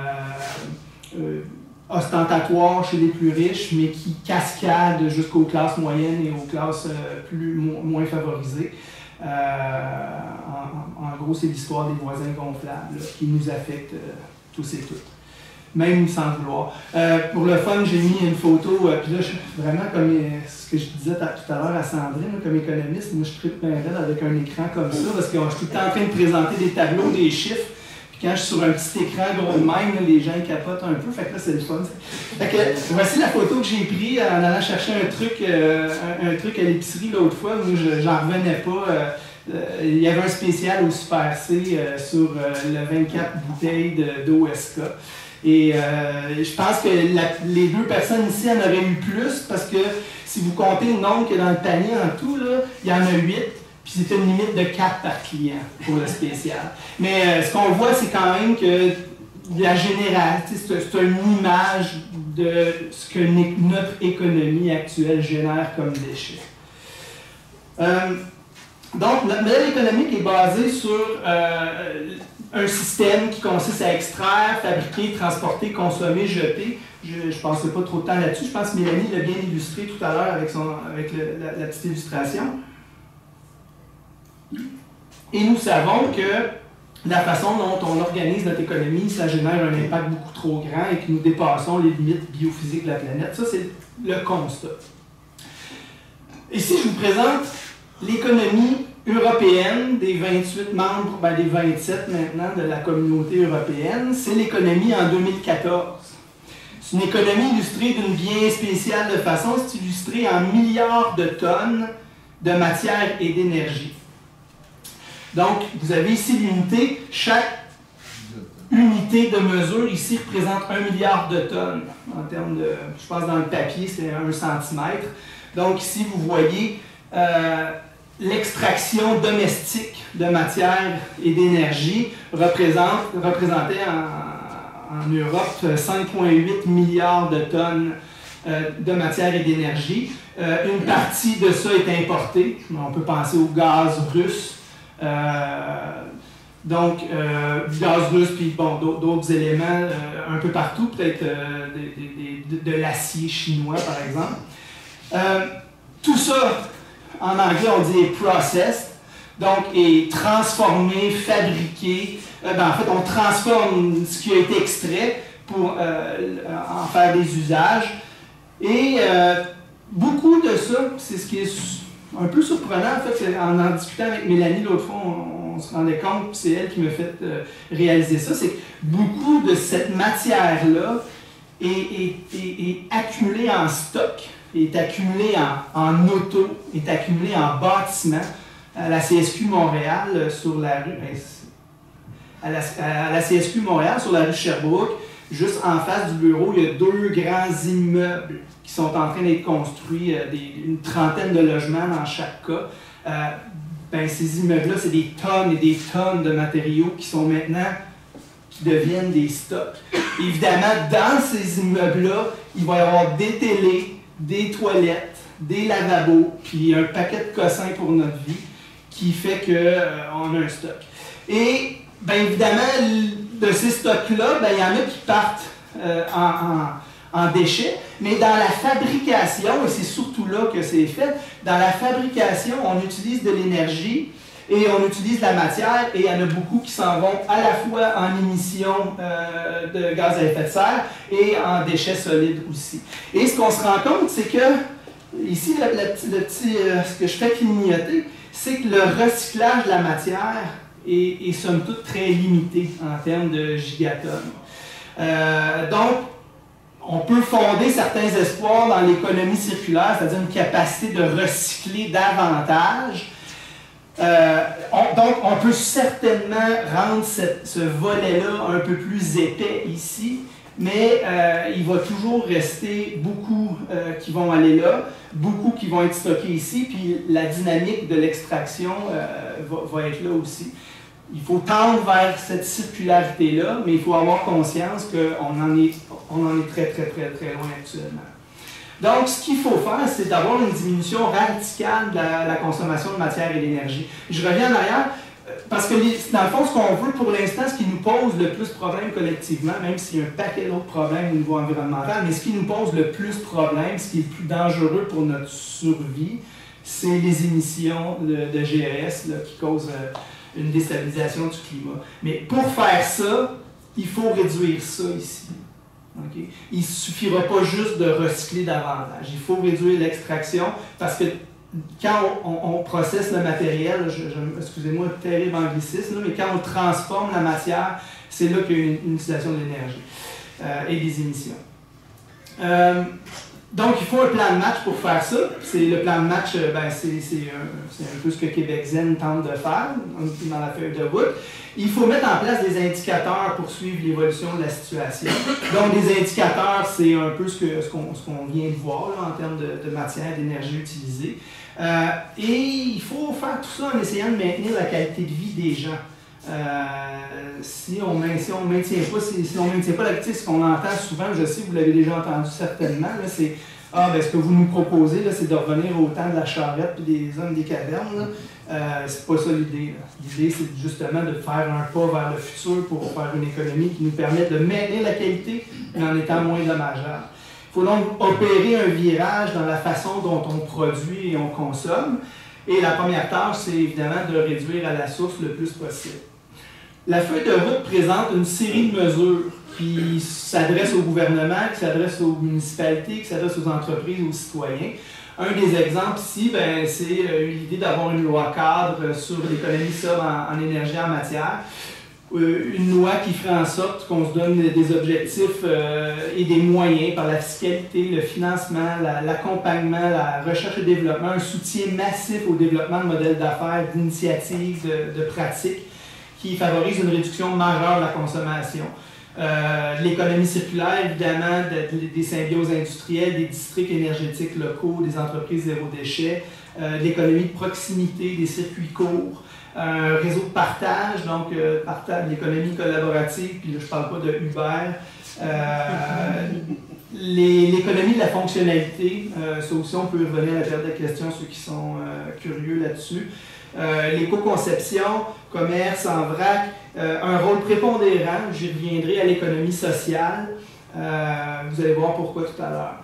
euh, ostentatoire chez les plus riches, mais qui cascade jusqu'aux classes moyennes et aux classes euh, plus, mo moins favorisées. Euh, en, en gros, c'est l'histoire des voisins gonflables là, qui nous affecte euh, tous et toutes, même sans vouloir. Euh, pour le fun, j'ai mis une photo, euh, puis là, je, vraiment, comme euh, ce que je disais tout à l'heure à Sandrine, là, comme économiste, moi, je tripe bien raide avec un écran comme ça, parce que je suis tout le temps en train de présenter des tableaux, des chiffres, puis quand je suis sur un petit écran gros de même, là, les gens capotent un peu, fait que là, c'est le fun. Fait que, voici la photo que j'ai prise en allant chercher un truc, euh, un, un truc à l'épicerie l'autre fois, moi, je, j'en revenais pas. Euh, euh, il y avait un spécial au Super C euh, sur euh, le vingt-quatre bouteilles d'O S K. Et euh, je pense que la, les deux personnes ici en auraient eu plus, parce que si vous comptez le nombre qu'il y a dans le panier en tout, là, il y en a huit, puis c'était une limite de quatre par client pour le spécial. Mais euh, ce qu'on voit, c'est quand même que la généralité, c'est une image de ce que notre économie actuelle génère comme déchets. Euh, donc, notre modèle économique est basé sur euh, un système qui consiste à extraire, fabriquer, transporter, consommer, jeter. Je ne passerai pas trop de temps là-dessus. Je pense que Mélanie l'a bien illustré tout à l'heure avec, son, avec le, la, la petite illustration. Et nous savons que la façon dont on organise notre économie, ça génère un impact beaucoup trop grand et que nous dépassons les limites biophysiques de la planète. Ça, c'est le constat. Ici, je vous présente l'économie européenne des vingt-huit membres, ben des vingt-sept maintenant de la communauté européenne. C'est l'économie en deux mille quatorze. C'est une économie illustrée d'une bien spéciale de façon. C'est illustré en milliards de tonnes de matière et d'énergie. Donc, vous avez ici l'unité. Chaque unité de mesure ici représente un milliard de tonnes. En termes de, je pense dans le papier, c'est un centimètre. Donc ici, vous voyez euh, l'extraction domestique de matière et d'énergie représente, représentait en, en Europe cinq virgule huit milliards de tonnes euh, de matière et d'énergie. Euh, une partie de ça est importée. On peut penser au gaz russe. Euh, donc, euh, du gaz russe, puis bon, d'autres éléments euh, un peu partout, peut-être euh, de, de, de, de l'acier chinois, par exemple. Euh, tout ça, en anglais, on dit « processed », donc est transformé, fabriqué. Euh, ben, en fait, on transforme ce qui a été extrait pour euh, en faire des usages. Et euh, beaucoup de ça, c'est ce qui est un peu surprenant, en fait, en en discutant avec Mélanie l'autre fois, on, on se rendait compte, puis c'est elle qui m'a fait euh, réaliser ça, c'est que beaucoup de cette matière-là est, est, est, est accumulée en stock, est accumulée en, en auto, est accumulée en bâtiment. À la C S Q Montréal, sur la rue, à la, à la C S Q Montréal, sur la rue Sherbrooke, juste en face du bureau, il y a deux grands immeubles qui sont en train d'être construits, euh, des, une trentaine de logements dans chaque cas. Euh, ben, ces immeubles-là, c'est des tonnes et des tonnes de matériaux qui sont maintenant, qui deviennent des stocks. Évidemment, dans ces immeubles-là, il va y avoir des télés, des toilettes, des lavabos, puis un paquet de cossins pour notre vie, qui fait qu'on euh, a un stock. Et, bien évidemment, de ces stocks-là, ben, il y en a qui partent euh, en, en en déchets, mais dans la fabrication, et c'est surtout là que c'est fait, dans la fabrication, on utilise de l'énergie et on utilise la matière, et il y en a beaucoup qui s'en vont à la fois en émissions euh, de gaz à effet de serre et en déchets solides aussi. Et ce qu'on se rend compte, c'est que, ici, le, le, le petit, euh, ce que je fais clignoter, c'est que le recyclage de la matière est, est somme toute très limité en termes de gigatonnes. Euh, donc, on peut fonder certains espoirs dans l'économie circulaire, c'est-à-dire une capacité de recycler davantage. Euh, on, donc, on peut certainement rendre cette, ce volet-là un peu plus épais ici, mais euh, il va toujours rester beaucoup euh, qui vont aller là, beaucoup qui vont être stockés ici, puis la dynamique de l'extraction euh, va, va être là aussi. Il faut tendre vers cette circularité-là, mais il faut avoir conscience qu'on en est, on en est très, très, très, très loin actuellement. Donc, ce qu'il faut faire, c'est d'avoir une diminution radicale de la, la consommation de matière et d'énergie. Je reviens en arrière, parce que les, dans le fond, ce qu'on veut pour l'instant, ce qui nous pose le plus de problème collectivement, même s'il y a un paquet d'autres problèmes au niveau environnemental, mais ce qui nous pose le plus de problème, ce qui est le plus dangereux pour notre survie, c'est les émissions de, de G E S là, qui causent euh, une déstabilisation du climat. Mais pour faire ça, il faut réduire ça ici. Okay? Il ne suffira pas juste de recycler davantage. Il faut réduire l'extraction parce que quand on, on, on processe le matériel, je, je, excusez-moi, terrible anglicisme, mais quand on transforme la matière, c'est là qu'il y a une, une utilisation de l'énergie euh, et des émissions. Euh, donc, il faut un plan de match pour faire ça. C'est, le plan de match, ben, c'est, c'est, un, c'est un peu ce que Québec Zen tente de faire dans la feuille de route. Il faut mettre en place des indicateurs pour suivre l'évolution de la situation. Donc, des indicateurs, c'est un peu ce, que, ce, qu'on, ce qu'on vient de voir là, en termes de, de matière, d'énergie utilisée. Euh, et il faut faire tout ça en essayant de maintenir la qualité de vie des gens. Euh, si on ne si maintient pas, si, si on maintient pas l'activité, ce qu'on entend souvent, je sais, vous l'avez déjà entendu certainement, là, c'est ah, ben, ce que vous nous proposez, là, c'est de revenir au temps de la charrette et des hommes des cavernes. Là. Euh, c'est pas ça l'idée. Là. L'idée, c'est justement de faire un pas vers le futur pour faire une économie qui nous permette de maintenir la qualité, mais en étant moins dommageable. Il faut donc opérer un virage dans la façon dont on produit et on consomme. Et la première tâche, c'est évidemment de réduire à la source le plus possible. La feuille de route présente une série de mesures qui s'adressent au gouvernement, qui s'adressent aux municipalités, qui s'adressent aux entreprises, aux citoyens. Un des exemples ici, ben, c'est euh, l'idée d'avoir une loi cadre sur l'économie sobre en, en énergie en matière. Euh, une loi qui ferait en sorte qu'on se donne des objectifs euh, et des moyens par la fiscalité, le financement, la, l'accompagnement, la recherche et développement, un soutien massif au développement de modèles d'affaires, d'initiatives, de, de pratiques qui favorisent une réduction majeure de la consommation. Euh, l'économie circulaire, évidemment, de, de, des symbioses industrielles, des districts énergétiques locaux, des entreprises zéro déchet, euh, l'économie de proximité, des circuits courts, un réseau de partage, donc euh, partage, l'économie collaborative, puis là, je ne parle pas de Uber, euh, les, l'économie de la fonctionnalité, euh, ça aussi on peut revenir à la période de questions, ceux qui sont euh, curieux là-dessus. Euh, l'éco-conception, commerce en vrac, euh, un rôle prépondérant, j'y reviendrai à l'économie sociale, euh, vous allez voir pourquoi tout à l'heure.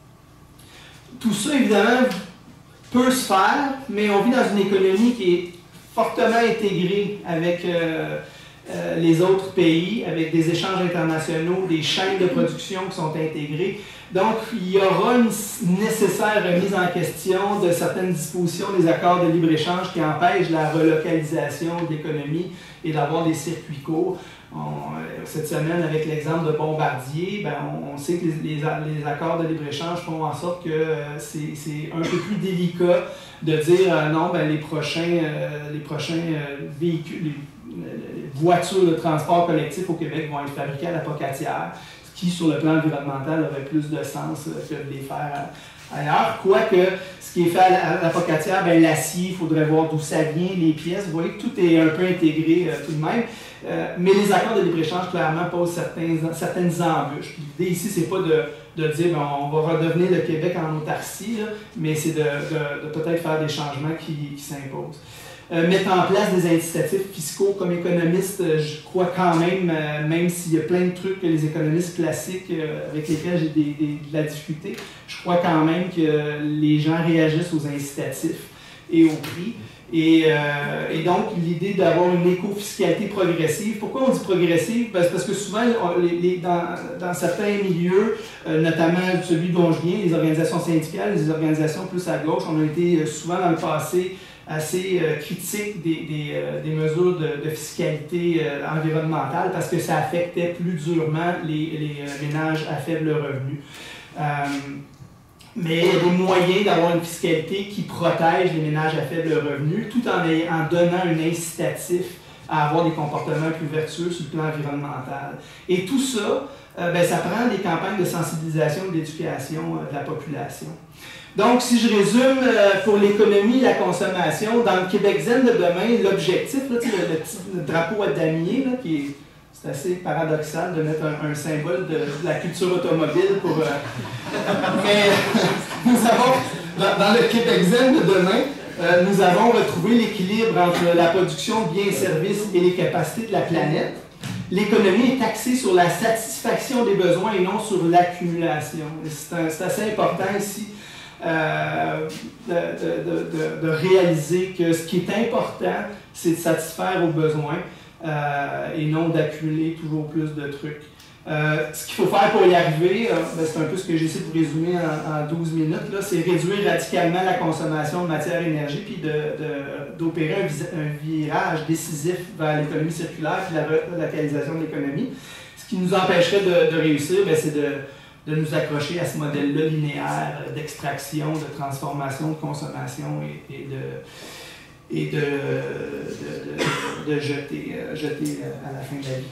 Tout ça, évidemment, peut se faire, mais on vit dans une économie qui est fortement intégrée avec euh, euh, les autres pays, avec des échanges internationaux, des chaînes de production qui sont intégrées. Donc, il y aura une nécessaire remise en question de certaines dispositions des accords de libre-échange qui empêchent la relocalisation de l'économie et d'avoir des circuits courts. On, cette semaine, avec l'exemple de Bombardier, ben, on, on sait que les, les, les accords de libre-échange font en sorte que euh, c'est, c'est un peu plus délicat de dire euh, non, ben, les prochains, euh, les prochains euh, véhicules, les, les voitures de transport collectif au Québec vont être fabriquées à la Pocatière, ce qui, sur le plan environnemental, aurait plus de sens euh, que de les faire ailleurs. Quoique, ce qui est fait à la Pocatière, ben, l'acier, il faudrait voir d'où ça vient, les pièces. Vous voyez que tout est un peu intégré euh, tout de même. Euh, mais les accords de libre-échange, clairement, posent certains, certaines embûches. L'idée ici, c'est pas de, de dire ben, on va redevenir le Québec en autarcie, là, mais c'est de, de, de peut-être faire des changements qui, qui s'imposent. Euh, mettre en place des incitatifs fiscaux. Comme économiste, je crois quand même, euh, même s'il y a plein de trucs que les économistes classiques euh, avec lesquels j'ai des, des, de la difficulté, je crois quand même que les gens réagissent aux incitatifs et aux prix. Et, euh, et donc, l'idée d'avoir une éco-fiscalité progressive. Pourquoi on dit progressive? Ben, c'est parce que souvent, on, les, les, dans, dans certains milieux, euh, notamment celui dont je viens, les organisations syndicales, les organisations plus à gauche, on a été souvent dans le passé assez euh, critiques des, des, euh, des mesures de, de fiscalité euh, environnementale parce que ça affectait plus durement les, les euh, ménages à faible revenu. Euh, Mais il y a des moyens d'avoir une fiscalité qui protège les ménages à faible revenu tout en, en donnant un incitatif à avoir des comportements plus vertueux sur le plan environnemental. Et tout ça, euh, ben, ça prend des campagnes de sensibilisation et d'éducation euh, de la population. Donc, si je résume, euh, pour l'économie et la consommation, dans le Québec Zen de demain, l'objectif, là, le, le petit le drapeau à damier, là, qui est C'est assez paradoxal de mettre un, un symbole de, de la culture automobile pour... Euh... Mais nous avons, dans, dans le Québec Zen de demain, euh, nous avons retrouvé l'équilibre entre la production de biens et services et les capacités de la planète. L'économie est axée sur la satisfaction des besoins et non sur l'accumulation. C'est, un, c'est assez important ici. euh, de, de, de, de réaliser que ce qui est important, c'est de satisfaire aux besoins euh, et non d'accumuler toujours plus de trucs. Euh, ce qu'il faut faire pour y arriver, euh, ben c'est un peu ce que j'essaie de vous résumer en, en douze minutes, c'est réduire radicalement la consommation de matière et d'énergie puis d'opérer de, de, un, un virage décisif vers l'économie circulaire et la relocalisation de l'économie. Ce qui nous empêcherait de, de réussir, ben c'est de, de nous accrocher à ce modèle-là linéaire d'extraction, de transformation, de consommation et, et de, et de, de, de, de jeter, euh, jeter à la fin de la vie.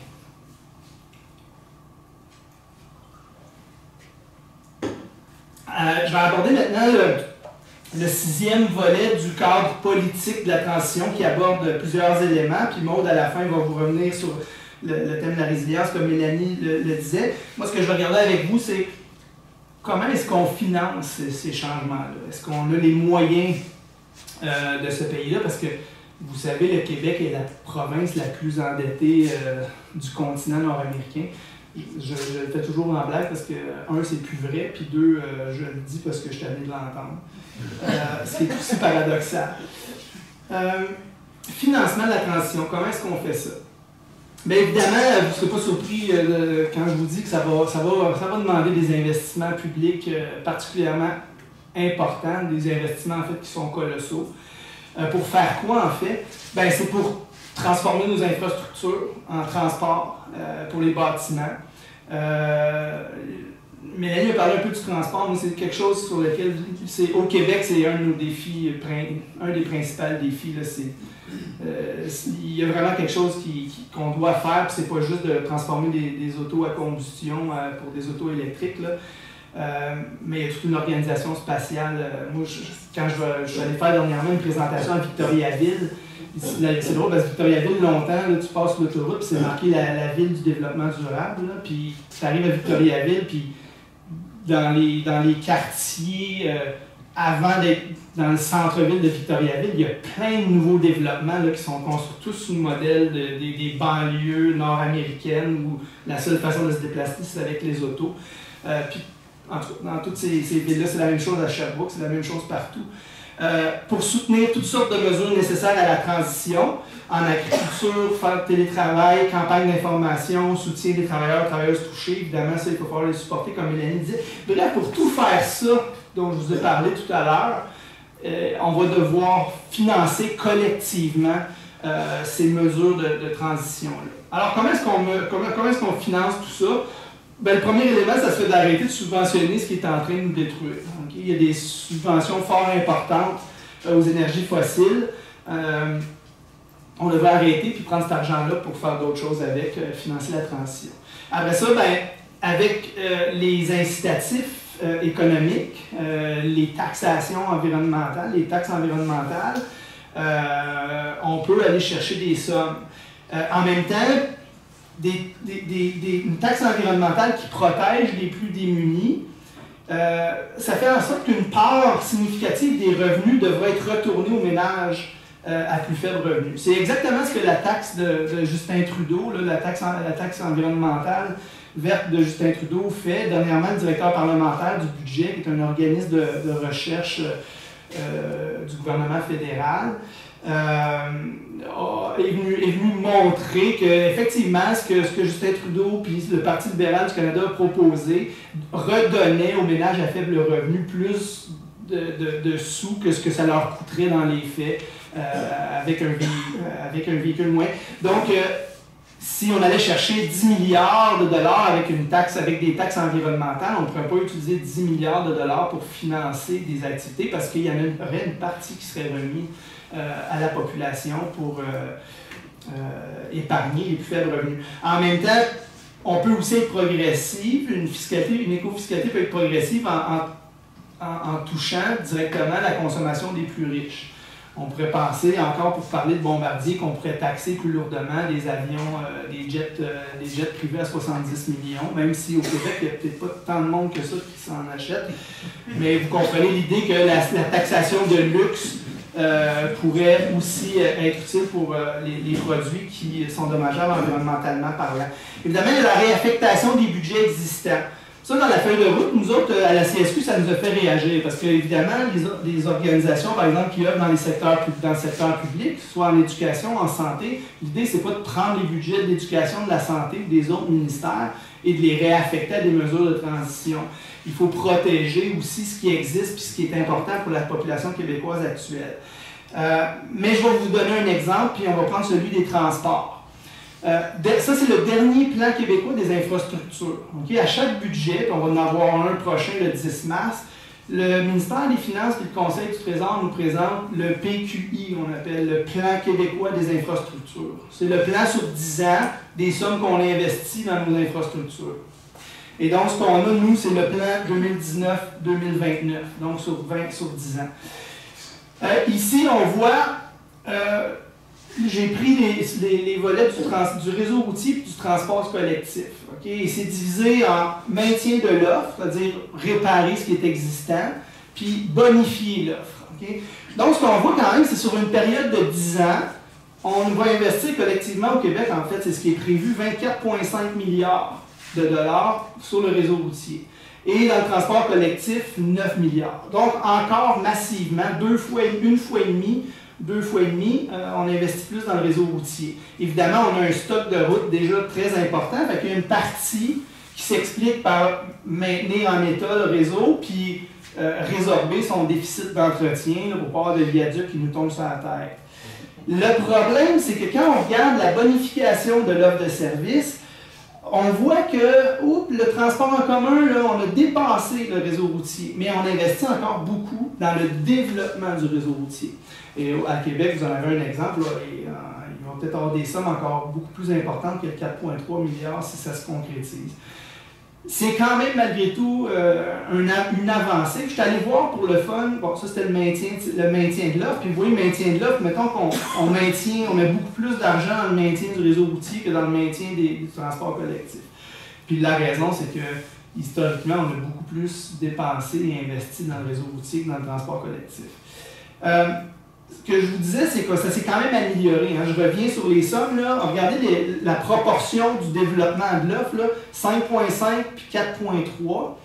Euh, je vais aborder maintenant le, le sixième volet du cadre politique de la transition qui aborde plusieurs éléments. Puis Maude, à la fin, va vous revenir sur le, le thème de la résilience, comme Mélanie le, le disait. Moi, ce que je vais regarder avec vous, c'est comment est-ce qu'on finance ces, ces changements-là? Est-ce qu'on a les moyens euh, de ce pays-là? Parce que, vous savez, le Québec est la province la plus endettée euh, du continent nord-américain. Je, je le fais toujours en blague parce que, un, c'est plus vrai, puis deux, euh, je le dis parce que je suis allé de l'entendre. Euh, ce qui est aussi paradoxal. Euh, financement de la transition, comment est-ce qu'on fait ça? Bien évidemment, vous ne serez pas surpris euh, quand je vous dis que ça va, ça va, ça va demander des investissements publics euh, particulièrement importants, des investissements en fait qui sont colossaux. Euh, pour faire quoi en fait? Bien, c'est pour transformer nos infrastructures en transport euh, pour les bâtiments. Euh, Mélanie a parlé un peu du transport, mais c'est quelque chose sur lequel, au Québec, c'est un de nos défis, un des principaux défis. Là, euh, il y a vraiment quelque chose qui, qui, qu'on doit faire, puis c'est pas juste de transformer des, des autos à combustion euh, pour des autos électriques, là. Euh, mais il y a toute une organisation spatiale. Euh, moi, je, quand je, vais, je suis allé faire dernièrement une présentation à Victoriaville, c'est drôle parce que Victoriaville, longtemps, là, tu passes l'autoroute, puis c'est marqué la, la ville du développement durable, là, puis tu arrives à Victoriaville, puis dans les, dans les quartiers, euh, avant d'être dans le centre-ville de Victoriaville, il y a plein de nouveaux développements là, qui sont construits tous sous le modèle de, de, des banlieues nord-américaines où la seule façon de se déplacer, c'est avec les autos. Euh, puis, en tout cas, dans toutes ces, ces villes-là, c'est la même chose à Sherbrooke, c'est la même chose partout. Euh, pour soutenir toutes sortes de mesures nécessaires à la transition, en agriculture, faire télétravail, campagne d'information, soutien des travailleurs et travailleuses touchées, évidemment, ça, il faut falloir les supporter, comme Mélanie disait. Bref, pour tout faire ça, dont je vous ai parlé tout à l'heure, euh, on va devoir financer collectivement euh, ces mesures de, de transition-là. Alors, comment est-ce qu'on comment, comment est-ce qu'on finance tout ça? Ben, le premier élément, ça serait d'arrêter de subventionner ce qui est en train de nous détruire. Okay? Il y a des subventions fort importantes euh, aux énergies fossiles. Euh, on devrait arrêter puis prendre cet argent-là pour faire d'autres choses avec, euh, financer la transition. Après ça, ben, avec euh, les incitatifs euh, économiques, euh, les taxations environnementales, les taxes environnementales, euh, on peut aller chercher des sommes. Euh, en même temps, Des, des, des, des, une taxe environnementale qui protège les plus démunis, euh, ça fait en sorte qu'une part significative des revenus devrait être retournée aux ménages euh, à plus faible revenu. C'est exactement ce que la taxe de, de Justin Trudeau, là, la, taxe, la taxe environnementale verte de Justin Trudeau fait. Dernièrement, le directeur parlementaire du budget, qui est un organisme de, de recherche euh, du gouvernement fédéral, Euh, est, venu, est venu montrer qu'effectivement, ce que, ce que Justin Trudeau et le Parti libéral du Canada a proposé redonnait aux ménages à faible revenu plus de, de, de sous que ce que ça leur coûterait dans les faits euh, avec, un, euh, avec un véhicule moins. Donc, euh, si on allait chercher dix milliards de dollars avec une taxe, avec des taxes environnementales, on ne pourrait pas utiliser dix milliards de dollars pour financer des activités parce qu'il y en aurait une partie qui serait remise Euh, à la population pour euh, euh, épargner les plus faibles revenus. En même temps, on peut aussi être progressive, une fiscalité, une éco-fiscalité peut être progressive en, en, en, en touchant directement la consommation des plus riches. On pourrait penser, encore pour parler de bombardiers, qu'on pourrait taxer plus lourdement des avions, euh, des, jets, euh, des jets privés à soixante-dix millions, même si au Québec, il n'y a peut-être pas tant de monde que ça qui s'en achète. Mais vous comprenez l'idée que la, la taxation de luxe Euh, pourrait aussi euh, être utile pour euh, les, les produits qui sont dommageables environnementalement parlant. Évidemment, il y a la réaffectation des budgets existants. Ça, dans la feuille de route, nous autres, à la C S Q, ça nous a fait réagir parce qu'évidemment, les, les organisations, par exemple, qui œuvrent dans, les secteurs, dans le secteur public, soit en éducation, en santé, l'idée, c'est pas de prendre les budgets de l'éducation, de la santé ou des autres ministères et de les réaffecter à des mesures de transition. Il faut protéger aussi ce qui existe et ce qui est important pour la population québécoise actuelle. Euh, mais je vais vous donner un exemple, puis on va prendre celui des transports. Euh, ça, c'est le dernier plan québécois des infrastructures. Okay? À chaque budget, on va en avoir un prochain le dix mars, le ministère des Finances et le Conseil du Trésor nous présente le P Q I, on appelle le Plan québécois des infrastructures. C'est le plan sur dix ans des sommes qu'on investit dans nos infrastructures. Et donc, ce qu'on a, nous, c'est le plan deux mille dix-neuf deux mille vingt-neuf, donc sur vingt, sur dix ans. Euh, ici, on voit... Euh, J'ai pris les, les, les volets du, trans, du réseau routier et du transport collectif. Okay? Et c'est divisé en maintien de l'offre, c'est-à-dire réparer ce qui est existant, puis bonifier l'offre. Okay? Donc, ce qu'on voit quand même, c'est sur une période de dix ans, on va investir collectivement au Québec, en fait, c'est ce qui est prévu, vingt-quatre virgule cinq milliards de dollars sur le réseau routier. Et dans le transport collectif, neuf milliards. Donc, encore massivement, deux fois, une fois et demie, deux fois et demi, euh, on investit plus dans le réseau routier. Évidemment, on a un stock de routes déjà très important, fait qu'il y a une partie qui s'explique par maintenir en état le réseau, puis euh, résorber son déficit d'entretien pour pas avoir de viaducs qui nous tombent sur la tête. Le problème, c'est que quand on regarde la bonification de l'offre de service, on voit que oups, le transport en commun, là, on a dépassé le réseau routier, mais on investit encore beaucoup dans le développement du réseau routier. Et à Québec, vous en avez un exemple, là, et, euh, ils vont peut-être avoir des sommes encore beaucoup plus importantes que quatre virgule trois milliards si ça se concrétise. C'est quand même malgré tout euh, un, une avancée. Je suis allé voir pour le fun, bon ça c'était le maintien, le maintien de l'offre, puis vous voyez le maintien de l'offre, mettons qu'on on maintient, on met beaucoup plus d'argent dans le maintien du réseau routier que dans le maintien des, du transport collectif. Puis la raison c'est que historiquement on a beaucoup plus dépensé et investi dans le réseau routier que dans le transport collectif. Euh, Ce que je vous disais, c'est que ça s'est quand même amélioré. Hein. Je reviens sur les sommes. Là. Regardez les, la proportion du développement de l'offre, cinq virgule cinq puis quatre virgule trois.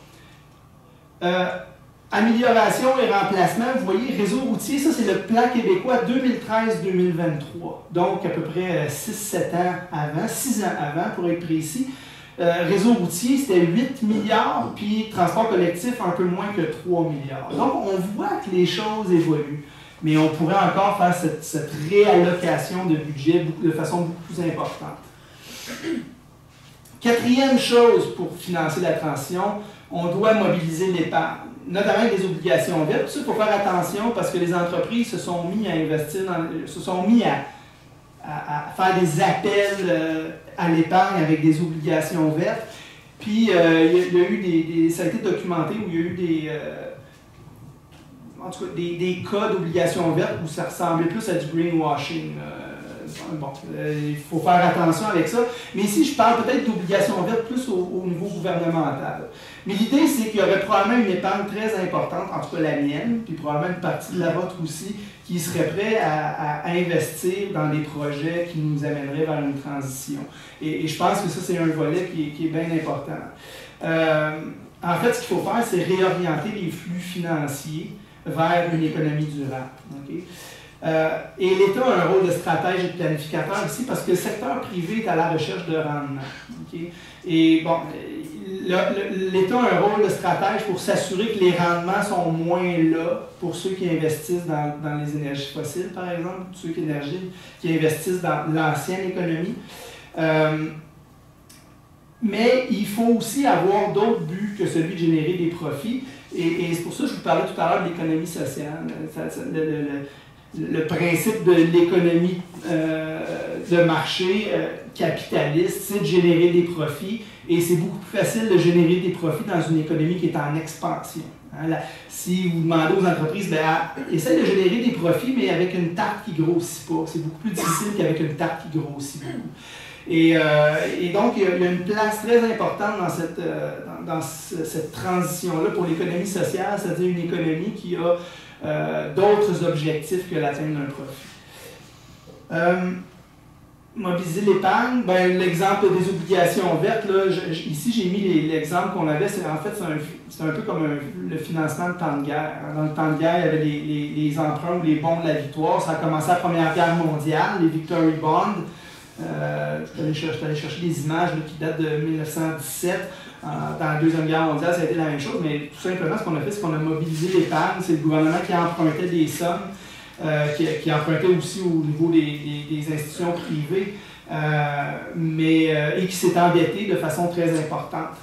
Euh, amélioration et remplacement, vous voyez, réseau routier, ça c'est le plan québécois deux mille treize deux mille vingt-trois. Donc à peu près six sept ans avant, six ans avant pour être précis. Euh, réseau routier, c'était huit milliards, puis transport collectif, un peu moins que trois milliards. Donc on voit que les choses évoluent. Mais on pourrait encore faire cette, cette réallocation de budget beaucoup, de façon beaucoup plus importante. Quatrième chose pour financer la transition, on doit mobiliser l'épargne, notamment avec des obligations vertes. Tout ça, il faut faire attention parce que les entreprises se sont mis à investir, dans, se sont mis à, à, à faire des appels euh, à l'épargne avec des obligations vertes. Puis, euh, il, y a, il y a eu des, des, ça a été documenté où il y a eu des... Euh, en tout cas, des, des cas d'obligations vertes où ça ressemblait plus à du greenwashing. Euh, bon, euh, il faut faire attention avec ça. Mais ici, je parle peut-être d'obligations vertes plus au, au niveau gouvernemental. Mais l'idée, c'est qu'il y aurait probablement une épargne très importante, en tout cas la mienne, puis probablement une partie de la vôtre aussi, qui serait prêt à, à investir dans des projets qui nous amèneraient vers une transition. Et, et je pense que ça, c'est un volet qui est, qui est bien important. Euh, en fait, ce qu'il faut faire, c'est réorienter les flux financiers vers une économie durable. Okay? Euh, et l'État a un rôle de stratège et de planificateur ici parce que le secteur privé est à la recherche de rendement. Okay? Et bon, l'État a un rôle de stratège pour s'assurer que les rendements sont moins là pour ceux qui investissent dans, dans les énergies fossiles, par exemple, ceux qui, énergie, qui investissent dans l'ancienne économie. Euh, mais il faut aussi avoir d'autres buts que celui de générer des profits. Et, et c'est pour ça que je vous parlais tout à l'heure de l'économie sociale. Ça, ça, le, le, le principe de l'économie euh, de marché euh, capitaliste, c'est de générer des profits. Et c'est beaucoup plus facile de générer des profits dans une économie qui est en expansion. Hein, là, si vous demandez aux entreprises, ben, essayez de générer des profits, mais avec une tarte qui ne grossit pas. C'est beaucoup plus difficile qu'avec une tarte qui grossit beaucoup. Et, euh, et donc, il y, a, il y a une place très importante dans cette, euh, dans, dans ce, cette transition-là pour l'économie sociale, c'est-à-dire une économie qui a euh, d'autres objectifs que l'atteinte d'un profit. Euh, mobiliser l'épargne, ben, l'exemple des obligations vertes, là, je, je, ici j'ai mis l'exemple qu'on avait, c'est, en fait c'est un, c'est un peu comme un, le financement de temps de guerre. Dans le temps de guerre, il y avait les, les, les emprunts ou les bons de la victoire, ça a commencé à la Première Guerre mondiale, les Victory Bonds. Euh, je suis allé chercher, allé chercher des images là, qui datent de mille neuf cent dix-sept. Euh, dans la Deuxième Guerre mondiale, ça a été la même chose, mais tout simplement, ce qu'on a fait, c'est qu'on a mobilisé l'épargne. C'est le gouvernement qui empruntait des sommes, euh, qui, qui empruntait aussi au niveau des, des, des institutions privées, euh, mais, euh, et qui s'est endetté de façon très importante.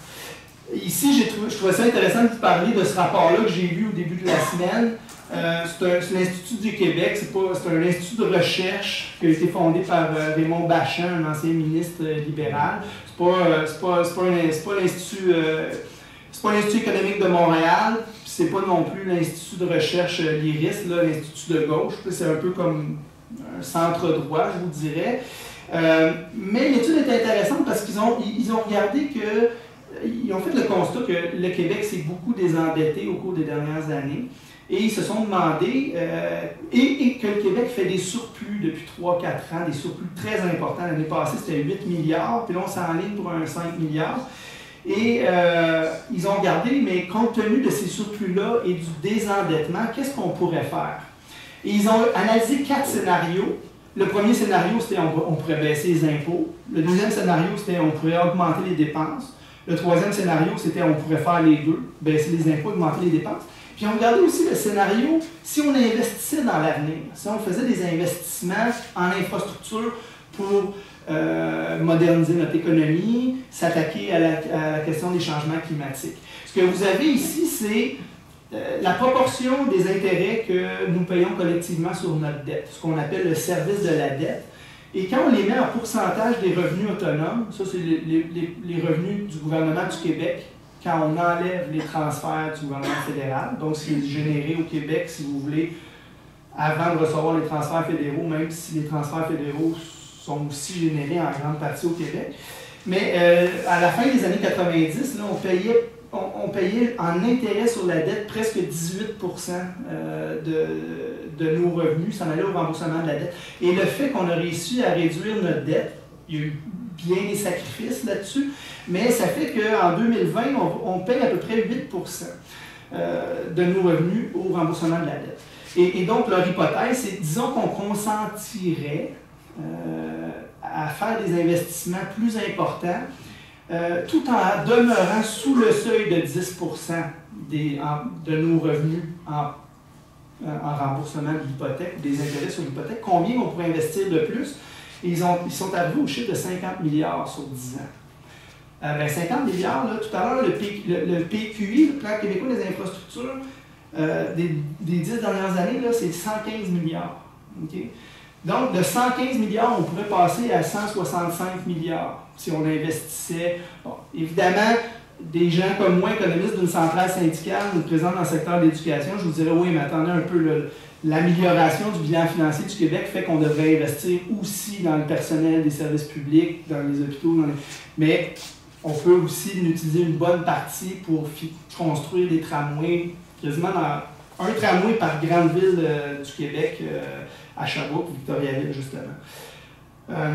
Ici, j'ai trouvé, je trouvais ça intéressant de vous parler de ce rapport-là que j'ai lu au début de la semaine. Euh, c'est l'Institut du Québec, c'est, pas, c'est un institut de recherche qui a été fondé par euh, Raymond Bachand, un ancien ministre euh, libéral. C'est pas, euh, c'est pas, c'est pas, un, c'est pas l'Institut euh, c'est pas l'Institut économique de Montréal, c'est pas non plus l'Institut de recherche euh, l'I R I S, là, l'Institut de gauche. C'est un peu comme un centre droit, je vous dirais. Euh, mais l'étude est intéressante parce qu'ils ont, ils ont regardé que ils ont fait le constat que le Québec s'est beaucoup désendetté au cours des dernières années. Et ils se sont demandé, euh, et, et que le Québec fait des surplus depuis trois à quatre ans, des surplus très importants. L'année passée, c'était huit milliards, puis là, on s'enligne pour un cinq milliards. Et euh, ils ont regardé, mais compte tenu de ces surplus-là et du désendettement, qu'est-ce qu'on pourrait faire? Et ils ont analysé quatre scénarios. Le premier scénario, c'était on, on pourrait baisser les impôts. Le deuxième scénario, c'était on pourrait augmenter les dépenses. Le troisième scénario, c'était on pourrait faire les deux, baisser les impôts, augmenter les dépenses. Puis on regardait aussi le scénario, si on investissait dans l'avenir, si on faisait des investissements en infrastructure pour euh, moderniser notre économie, s'attaquer à la, à la question des changements climatiques. Ce que vous avez ici, c'est euh, la proportion des intérêts que nous payons collectivement sur notre dette, ce qu'on appelle le service de la dette. Et quand on les met en pourcentage des revenus autonomes, ça c'est les, les, les revenus du gouvernement du Québec, quand on enlève les transferts du gouvernement fédéral, donc ce qui est généré au Québec, si vous voulez, avant de recevoir les transferts fédéraux, même si les transferts fédéraux sont aussi générés en grande partie au Québec. Mais euh, à la fin des années quatre-vingt-dix, là, on, payait, on, on payait en intérêt sur la dette presque dix-huit pour cent euh, de, de nos revenus, ça en allait au remboursement de la dette. Et le fait qu'on a réussi à réduire notre dette, il y a eu bien des sacrifices là-dessus, mais ça fait qu'en deux mille vingt, on, on paye à peu près huit pour cent euh, de nos revenus au remboursement de la dette. Et, et donc, leur hypothèse, c'est, disons qu'on consentirait euh, à faire des investissements plus importants, euh, tout en demeurant sous le seuil de dix pour cent des, en, de nos revenus en, en remboursement de l'hypothèque, des intérêts sur l'hypothèque. Combien on pourrait investir de plus? Et ils, ont, ils sont arrivés au chiffre de cinquante milliards sur dix ans. Euh, ben cinquante milliards, là, tout à l'heure, le, le, le P Q I, le Plan québécois des infrastructures, euh, des, des dix dernières années, là, c'est cent quinze milliards. Okay? Donc, de cent quinze milliards, on pourrait passer à cent soixante-cinq milliards si on investissait. Bon, évidemment, des gens comme moi, économistes d'une centrale syndicale, nous présents dans le secteur de l'éducation, je vous dirais, oui, mais attendez un peu, le, l'amélioration du bilan financier du Québec fait qu'on devrait investir aussi dans le personnel des services publics, dans les hôpitaux, dans les... mais on peut aussi utiliser une bonne partie pour construire des tramways, quasiment dans un tramway par grande ville euh, du Québec, euh, à Sherbrooke, Victoriaville, justement. Euh,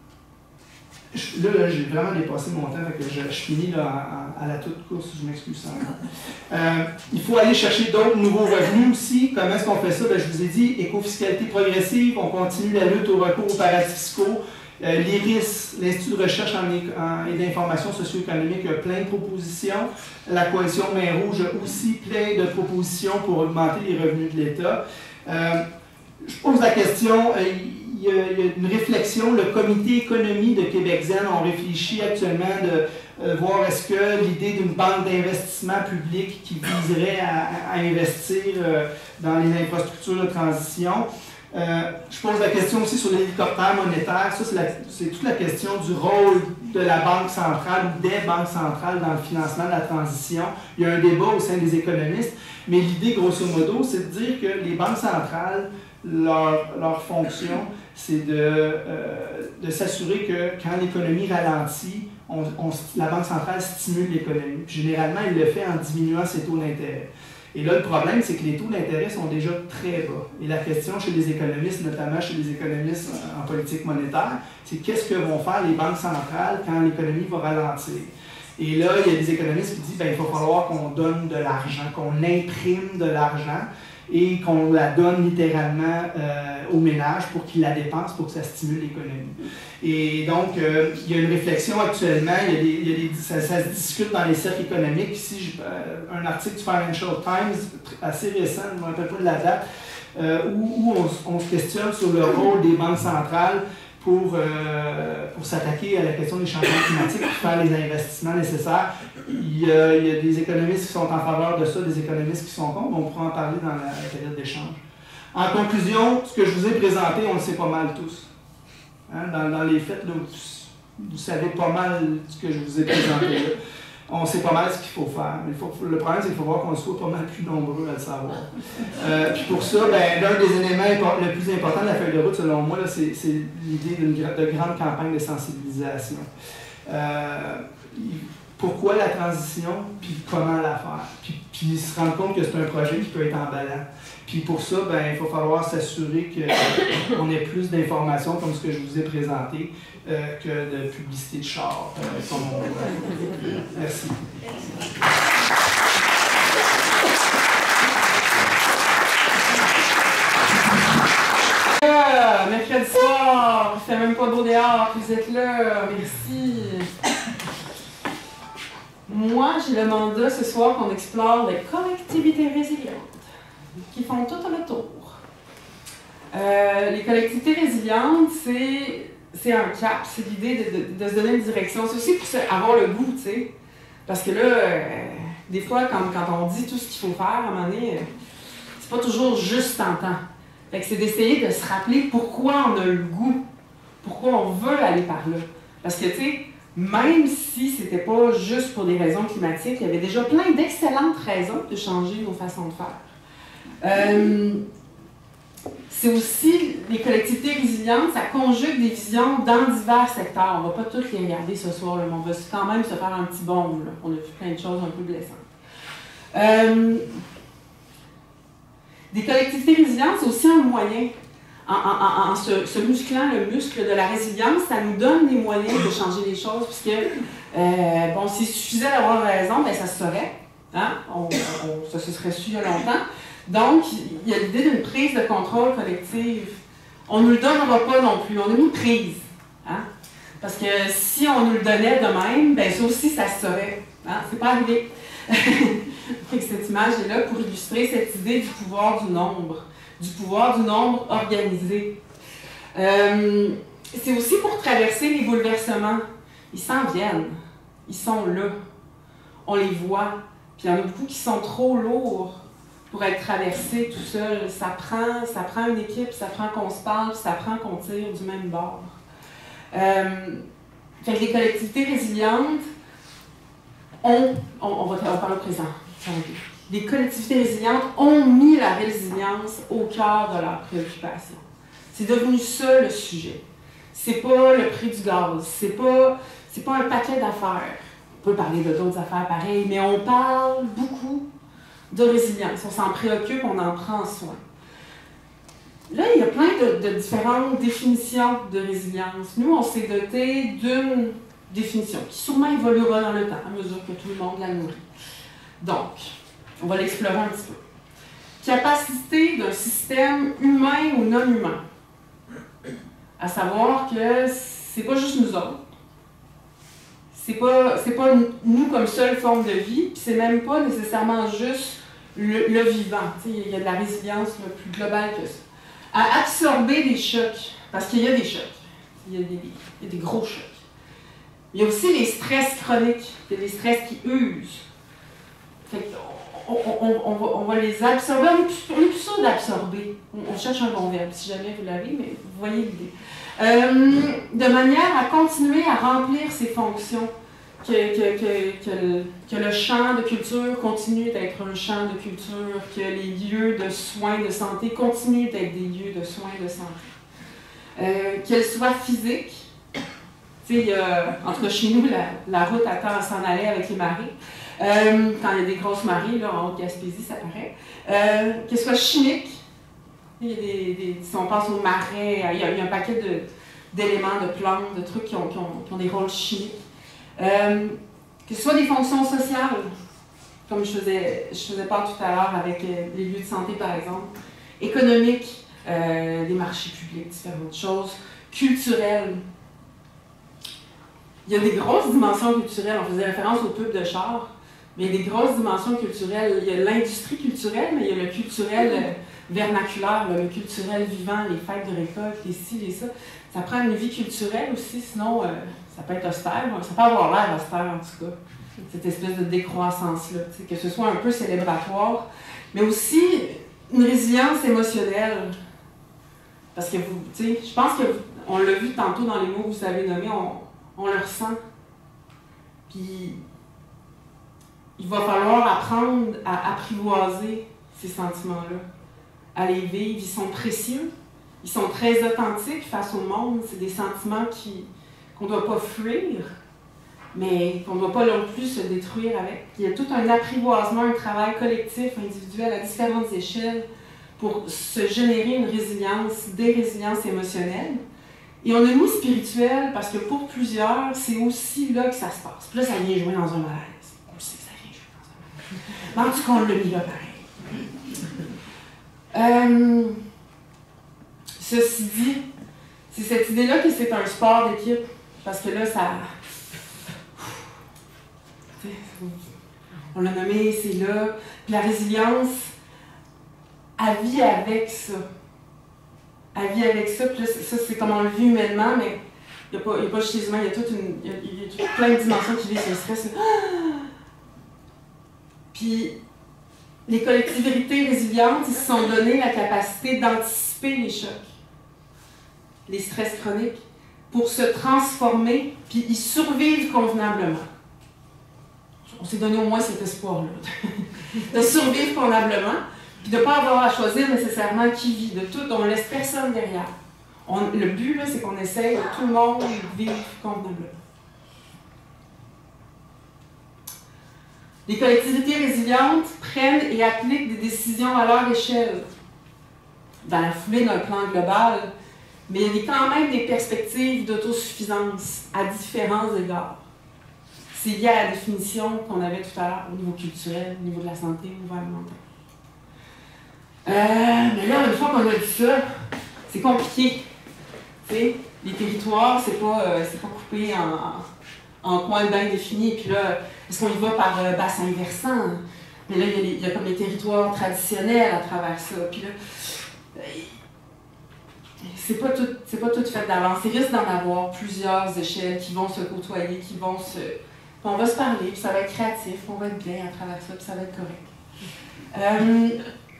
je, là, là j'ai vraiment dépassé mon temps, fait que je, je finis là, à, à la toute course, je m'excuse. Euh, il faut aller chercher d'autres nouveaux revenus aussi. Comment est-ce qu'on fait ça? Bien, je vous ai dit, écofiscalité progressive, on continue la lutte au recours aux paradis fiscaux. Euh, L'I R I S, l'Institut de recherche en, en, et d'information socio-économique, a plein de propositions. La coalition Main Rouge a aussi plein de propositions pour augmenter les revenus de l'État. Euh, je pose la question, euh, il, y a, il y a une réflexion, le comité économie de Québec Zen, on réfléchit actuellement de euh, voir est-ce que l'idée d'une banque d'investissement public qui viserait à, à investir euh, dans les infrastructures de transition. Euh, je pose la question aussi sur l'hélicoptère monétaire. Ça, c'est, la, c'est toute la question du rôle de la Banque centrale ou des banques centrales dans le financement de la transition. Il y a un débat au sein des économistes, mais l'idée, grosso modo, c'est de dire que les banques centrales, leur, leur fonction, c'est de, euh, de s'assurer que quand l'économie ralentit, on, on, la Banque centrale stimule l'économie. Généralement, il le fait en diminuant ses taux d'intérêt. Et là, le problème, c'est que les taux d'intérêt sont déjà très bas. Et la question chez les économistes, notamment chez les économistes en politique monétaire, c'est qu'est-ce que vont faire les banques centrales quand l'économie va ralentir? Et là, il y a des économistes qui disent ben, il va falloir qu'on donne de l'argent, qu'on imprime de l'argent et qu'on la donne littéralement euh, aux ménages pour qu'ils la dépensent, pour que ça stimule l'économie. Et donc, euh, il y a une réflexion actuellement, il y a des, il y a des, ça, ça se discute dans les cercles économiques. Ici, je, euh, un article du Financial Times, assez récent, je ne me rappelle pas de la date, euh, où, où on, on se questionne sur le rôle des banques centrales pour, euh, pour s'attaquer à la question des changements climatiques et faire les investissements nécessaires. Il y, a, il y a des économistes qui sont en faveur de ça, des économistes qui sont contre. On pourra en parler dans la période d'échange. En conclusion, ce que je vous ai présenté, on le sait pas mal tous. Hein? Dans, dans les faits, là, vous, vous savez pas mal ce que je vous ai présenté là. On sait pas mal ce qu'il faut faire. Mais il faut, le problème, c'est qu'il faut voir qu'on soit pas mal plus nombreux à le savoir. Euh, puis pour ça, ben, l'un des éléments le plus important de la feuille de route, selon moi, c'est l'idée d'une de grande campagne de sensibilisation. Euh, pourquoi la transition, puis comment la faire. Puis, puis se rendre compte que c'est un projet qui peut être emballant. Puis pour ça, ben, il va falloir s'assurer qu'on ait plus d'informations comme ce que je vous ai présenté euh, que de publicité de char. Euh, comme on... Merci. Euh, mercredi soir, il fait même pas beau dehors, vous êtes là, merci. Moi, j'ai le mandat ce soir qu'on explore les collectivités résilientes qui font tout le tour. Euh, les collectivités résilientes, c'est un cap, c'est l'idée de, de, de se donner une direction. C'est aussi pour se, avoir le goût, tu sais. Parce que là, euh, des fois, quand, quand on dit tout ce qu'il faut faire, à un moment donné, euh, c'est pas toujours juste tentant. Fait que c'est d'essayer de se rappeler pourquoi on a le goût, pourquoi on veut aller par là. Parce que, tu sais, même si c'était pas juste pour des raisons climatiques, il y avait déjà plein d'excellentes raisons de changer nos façons de faire. Euh, c'est aussi, les collectivités résilientes, ça conjugue des visions dans divers secteurs. On ne va pas toutes les regarder ce soir, là, mais on va quand même se faire un petit bond. Là. On a vu plein de choses un peu blessantes. Euh, des collectivités résilientes, c'est aussi un moyen. En, en, en se, se musclant le muscle de la résilience, ça nous donne des moyens de changer les choses, puisque, euh, bon, s'il suffisait d'avoir raison, bien, ça se saurait. Hein? On, on, ça se serait su il y a longtemps. Donc, il y a l'idée d'une prise de contrôle collective. On ne nous le donnera pas non plus, on a une prise. Hein? Parce que si on nous le donnait de même, bien, ça aussi, ça se saurait. Hein? C'est pas arrivé. Cette image est là pour illustrer cette idée du pouvoir du nombre. Du pouvoir du nombre organisé. Euh, c'est aussi pour traverser les bouleversements. Ils s'en viennent. Ils sont là. On les voit. Puis il y en a beaucoup qui sont trop lourds pour être traversés tout seul. Ça prend, ça prend une équipe, ça prend qu'on se parle, ça prend qu'on tire du même bord. Euh, fait que les collectivités résilientes ont... On, on va parler au présent. Les collectivités résilientes ont mis la résilience au cœur de leurs préoccupations. C'est devenu ça le sujet. C'est pas le prix du gaz, c'est pas, c'est pas un paquet d'affaires. On peut parler de d'autres affaires pareilles, mais on parle beaucoup de résilience. On s'en préoccupe, on en prend soin. Là, il y a plein de, de différentes définitions de résilience. Nous, on s'est doté d'une définition qui sûrement évoluera dans le temps, à mesure que tout le monde la nourrit. Donc, on va l'explorer un petit peu. Capacité d'un système humain ou non humain. À savoir que c'est pas juste nous autres. C'est pas, c'est pas nous comme seule forme de vie, puis c'est même pas nécessairement juste le, le vivant. Il y a de la résilience là, plus globale que ça. À absorber des chocs, parce qu'il y a des chocs. Il y a des, il y a des gros chocs. Il y a aussi les stress chroniques. Il y a des stress qui usent. Fait on, on, on, va, on va les absorber. On est plus, on est plus sûr d'absorber. On, on cherche un bon verbe, si jamais vous l'avez, mais vous voyez l'idée. Euh, de manière à continuer à remplir ces fonctions, que, que, que, que, le, que le champ de culture continue d'être un champ de culture, que les lieux de soins de santé continuent d'être des lieux de soins de santé. Euh, Qu'elles soient physiques, il y a, en tout cas chez nous, la, la route attend à s'en aller avec les marées. Euh, quand il y a des grosses marées, là, en Haute-Gaspésie, ça paraît. Euh, qu'elle soit chimique. Il y a des, des, si on pense aux marais, il y a, il y a un paquet de, d'éléments, de plantes, de trucs qui ont, qui ont, qui ont des rôles chimiques. Euh, que ce soit des fonctions sociales, comme je faisais, je faisais part tout à l'heure avec euh, les lieux de santé, par exemple. Économiques, euh, des marchés publics, différentes choses. Culturelles. Il y a des grosses dimensions culturelles. On faisait référence aux pubs de chars, mais il y a des grosses dimensions culturelles. Il y a l'industrie culturelle, mais il y a le culturel euh, vernaculaire, le culturel vivant, les fêtes de récolte, les ci, les ça. Ça prend une vie culturelle aussi, sinon euh, ça peut être austère. Ça peut avoir l'air austère en tout cas, cette espèce de décroissance-là. Que ce soit un peu célébratoire, mais aussi une résilience émotionnelle. Parce que vous, tu sais, je pense qu'on l'a vu tantôt dans les mots que vous avez nommés, on, on le ressent. Puis, il va falloir apprendre à apprivoiser ces sentiments-là, à les vivre. Ils sont précieux, ils sont très authentiques face au monde. C'est des sentiments qui, qu'on ne doit pas fuir, mais qu'on ne doit pas non plus se détruire avec. Il y a tout un apprivoisement, un travail collectif, individuel, à différentes échelles, pour se générer une résilience, des résiliences émotionnelles. Et on a mis spirituel parce que pour plusieurs, c'est aussi là que ça se passe. Puis là, ça vient jouer dans un malaise. On le sait que ça vient jouer dans un malaise. Mais en tout cas, on l'a mis là pareil. Euh, ceci dit, c'est cette idée-là que c'est un sport d'équipe. Parce que là, ça... On l'a nommé, c'est là. Puis la résilience, elle vit avec ça. Elle vit avec ça, puis là, ça, c'est comme on le vit humainement, mais il n'y a, a pas juste les humains, il y a toute une, il y a, il y a toute plein de dimensions qui vivent ce stress. Puis, les collectivités résilientes, ils se sont donné la capacité d'anticiper les chocs, les stress chroniques, pour se transformer, puis ils survivent convenablement. On s'est donné au moins cet espoir-là, de survivre convenablement. Puis de ne pas avoir à choisir nécessairement qui vit, de tout, on ne laisse personne derrière. On, le but, là, c'est qu'on essaye de tout le monde vivre convenablement. Les collectivités résilientes prennent et appliquent des décisions à leur échelle, dans la foulée d'un plan global, mais il y a quand même des perspectives d'autosuffisance à différents égards. C'est lié à la définition qu'on avait tout à l'heure au niveau culturel, au niveau de la santé, au niveau alimentaire. Euh, mais là, une fois qu'on a dit ça, c'est compliqué. T'sais, les territoires, c'est pas, euh, c'est pas coupé en, en coins bien définis. Puis là, est-ce qu'on y va par euh, bassin versant? Mais là, il y, a les, il y a comme les territoires traditionnels à travers ça. Puis là, euh, c'est pas tout, c'est pas tout fait d'avance. Il risque d'en avoir plusieurs échelles qui vont se côtoyer, qui vont se... On va se parler, puis ça va être créatif, on va être bien à travers ça, puis ça va être correct. Euh,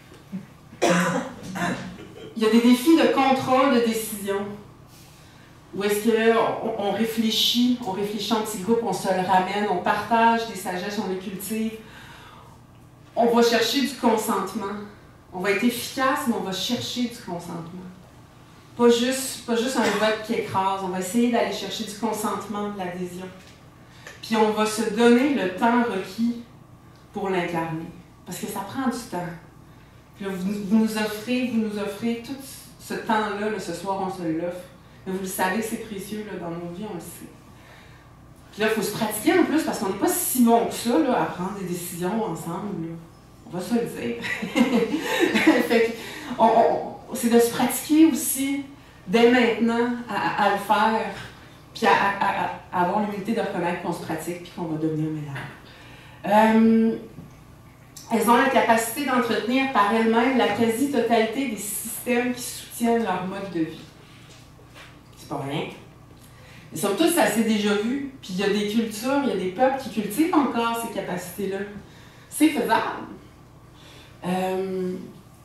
Il y a des défis de contrôle de décision. Où est-ce qu'on on réfléchit, on réfléchit en petits groupes, on se le ramène, on partage des sagesses, on les cultive. On va chercher du consentement. On va être efficace, mais on va chercher du consentement. Pas juste, pas juste un vote qui écrase, on va essayer d'aller chercher du consentement, de l'adhésion. Puis on va se donner le temps requis pour l'incarner. Parce que ça prend du temps. Puis là, vous, vous nous offrez, vous nous offrez tout ce temps-là, là, ce soir, on se l'offre. Mais vous le savez, c'est précieux là, dans nos vies, on le sait. Puis là, il faut se pratiquer en plus, parce qu'on n'est pas si bon que ça là, à prendre des décisions ensemble. Là. On va se le dire. Fait que, on, on, c'est de se pratiquer aussi, dès maintenant, à, à, à le faire, puis à, à, à, à avoir l'humilité de reconnaître qu'on se pratique, puis qu'on va devenir meilleur. Euh, Elles ont la capacité d'entretenir par elles-mêmes la quasi-totalité des systèmes qui soutiennent leur mode de vie. C'est pas rien. Ils sont tous assez déjà vus, puis il y a des cultures, il y a des peuples qui cultivent encore ces capacités-là. C'est faisable. Euh...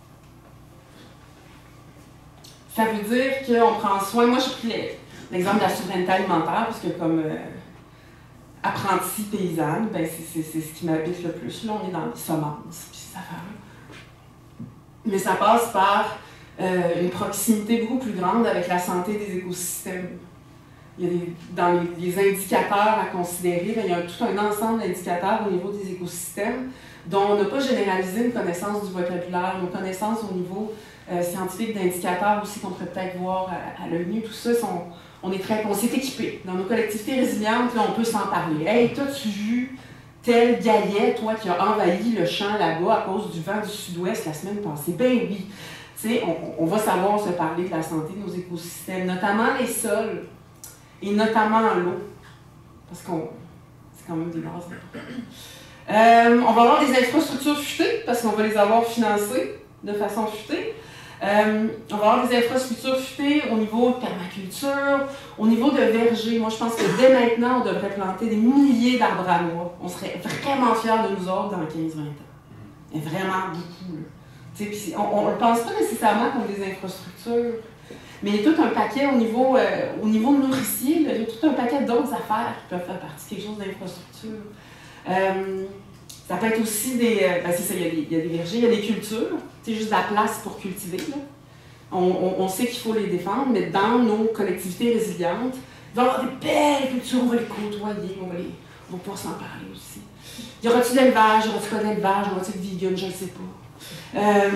Ça veut dire qu'on prend soin. Moi, j'ai pris l'exemple de la souveraineté alimentaire, parce que comme... Euh... apprentie paysanne, ben c'est ce qui m'habite le plus. Là, on est dans les semences, puis ces affaires-là. Mais ça passe par euh, une proximité beaucoup plus grande avec la santé des écosystèmes. il y a des, dans les, les indicateurs à considérer, bien, il y a tout un ensemble d'indicateurs au niveau des écosystèmes dont on n'a pas généralisé une connaissance du vocabulaire, nos connaissances au niveau euh, scientifique d'indicateurs aussi qu'on pourrait peut-être voir à, à l'œil nu, tout ça, sont, on est très, on s'est équipé. Dans nos collectivités résilientes, là, on peut s'en parler. Hey, t'as-tu vu tel gaillet, toi, qui a envahi le champ là-bas à cause du vent du sud-ouest la semaine passée? Ben oui. Tu sais, on, on va savoir se parler de la santé de nos écosystèmes, notamment les sols et notamment l'eau, parce qu'on c'est quand même des bases importantes. Euh, on va avoir des infrastructures futées, parce qu'on va les avoir financées de façon futée. Euh, on va avoir des infrastructures futées au niveau de permaculture, au niveau de vergers. Moi, je pense que dès maintenant, on devrait planter des milliers d'arbres à noix. On serait vraiment fiers de nous autres dans quinze vingt ans. Et vraiment beaucoup, là. Pis on ne pense pas nécessairement comme des infrastructures, mais il y a tout un paquet au niveau, euh, au niveau nourricier, là, il y a tout un paquet d'autres affaires qui peuvent faire partie de quelque chose d'infrastructure. Euh, ça peut être aussi des... Euh, ben c'est ça, il y, a des, il y a des vergers, il y a des cultures, c'est juste de la place pour cultiver. Là. On, on, on sait qu'il faut les défendre, mais dans nos collectivités résilientes, il va y avoir des belles cultures, on va les côtoyer, on va, les, on va pouvoir s'en parler aussi. Y aura-t-il de l'élevage, y aura-t-il pas d'élevage, y aura-t-il de vegan, je ne sais pas. Euh,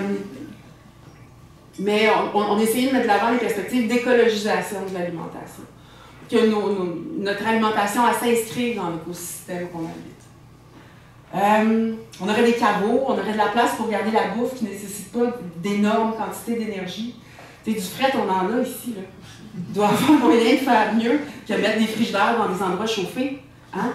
mais on, on, on essayait de mettre de l'avant les perspectives d'écologisation de l'alimentation. Que nos, nos, notre alimentation s'inscrive dans l'écosystème qu'on habite. Euh, on aurait des caveaux, on aurait de la place pour garder la bouffe qui ne nécessite pas d'énormes quantités d'énergie. Du fret, on en a ici. Là. Il doit y avoir moyen de faire mieux que de mettre des frigidaires dans des endroits chauffés. Hein?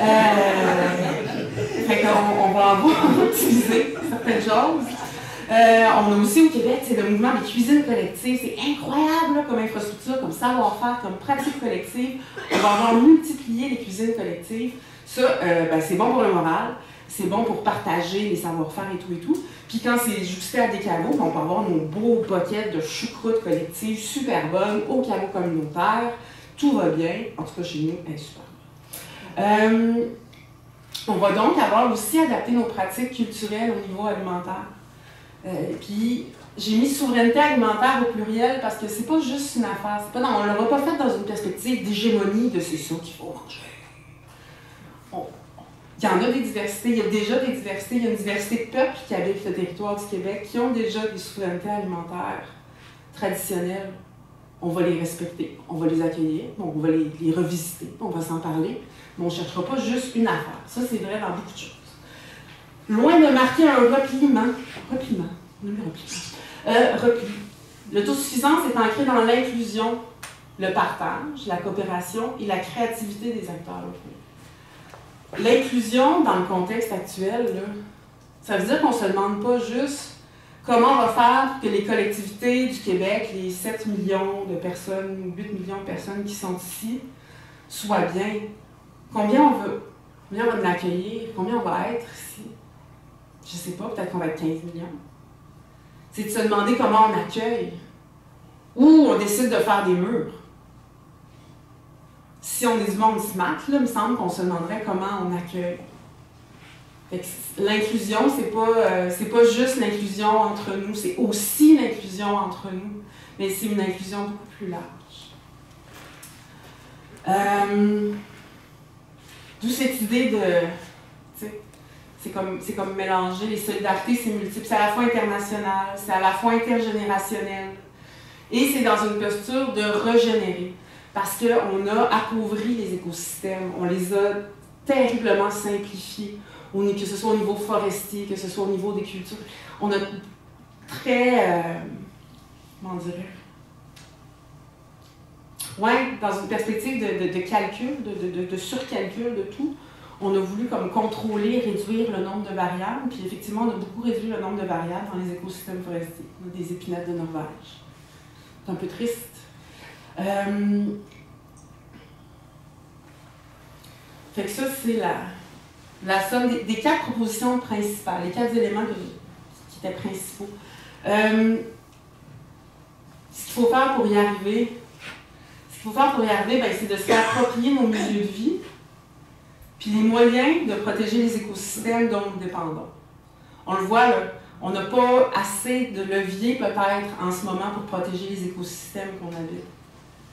Euh, fait qu'on on va avoir utilisé certaines choses. Euh, on a aussi au Québec, c'est le mouvement des cuisines collectives. C'est incroyable là, comme infrastructure, comme savoir-faire, comme pratique collective. On va avoir multiplié les cuisines collectives. Ça, euh, ben, c'est bon pour le moral, c'est bon pour partager les savoir-faire et tout et tout. Puis quand c'est juxté à des caveaux, on peut avoir nos beaux pockets de choucroute collective super bonnes au caveau communautaire. Tout va bien. En tout cas, chez nous, elle est super. Euh, on va donc avoir aussi adapté nos pratiques culturelles au niveau alimentaire. Euh, puis j'ai mis souveraineté alimentaire au pluriel parce que c'est pas juste une affaire. C'est pas dans, on ne l'aura pas fait dans une perspective d'hégémonie de c'est ça qu'il faut manger. On, il y en a des diversités, il y a déjà des diversités, il y a une diversité de peuples qui habitent le territoire du Québec qui ont déjà des souverainetés alimentaires traditionnelles. On va les respecter, on va les accueillir, on va les, les revisiter, on va s'en parler, mais on ne cherchera pas juste une affaire. Ça, c'est vrai dans beaucoup de choses. Loin de marquer un repliement, repliement, non mais repliement, euh, repli. L'autosuffisance est ancrée dans l'inclusion, le partage, la coopération et la créativité des acteurs locaux. L'inclusion, dans le contexte actuel, là, ça veut dire qu'on ne se demande pas juste comment on va faire pour que les collectivités du Québec, les sept millions de personnes ou huit millions de personnes qui sont ici, soient bien. Combien on veut, combien on va l'accueillir, combien on va être ici. Je ne sais pas, peut-être qu'on va être quinze millions. C'est de se demander comment on accueille. Ou on décide de faire des murs. Si on est du monde smart, là, il me semble qu'on se demanderait comment on accueille. L'inclusion, c'est pas, euh, c'est pas juste l'inclusion entre nous, c'est aussi l'inclusion entre nous, mais c'est une inclusion beaucoup plus large. Euh, D'où cette idée de... C'est comme, c'est comme mélanger, les solidarités, c'est multiple. C'est à la fois international, c'est à la fois intergénérationnel. Et c'est dans une posture de régénérer. Parce qu'on a appauvri les écosystèmes, on les a terriblement simplifiés, que ce soit au niveau forestier, que ce soit au niveau des cultures. On a très, euh, comment dirais ouais, dans une perspective de, de, de calcul, de, de, de surcalcul de tout, on a voulu comme contrôler, réduire le nombre de variables, puis effectivement, on a beaucoup réduit le nombre de variables dans les écosystèmes forestiers. On a des épinettes de Norvège. C'est un peu triste. Euh... Fait que ça, c'est la, la somme des, des quatre propositions principales, les quatre éléments que, qui étaient principaux. Euh... Ce qu'il faut faire pour y arriver, ce qu'il faut faire pour y arriver, ben, c'est de se réapproprier nos milieux de vie, puis les moyens de protéger les écosystèmes dont nous dépendons. On le voit, là, on n'a pas assez de levier peut-être en ce moment pour protéger les écosystèmes qu'on habite.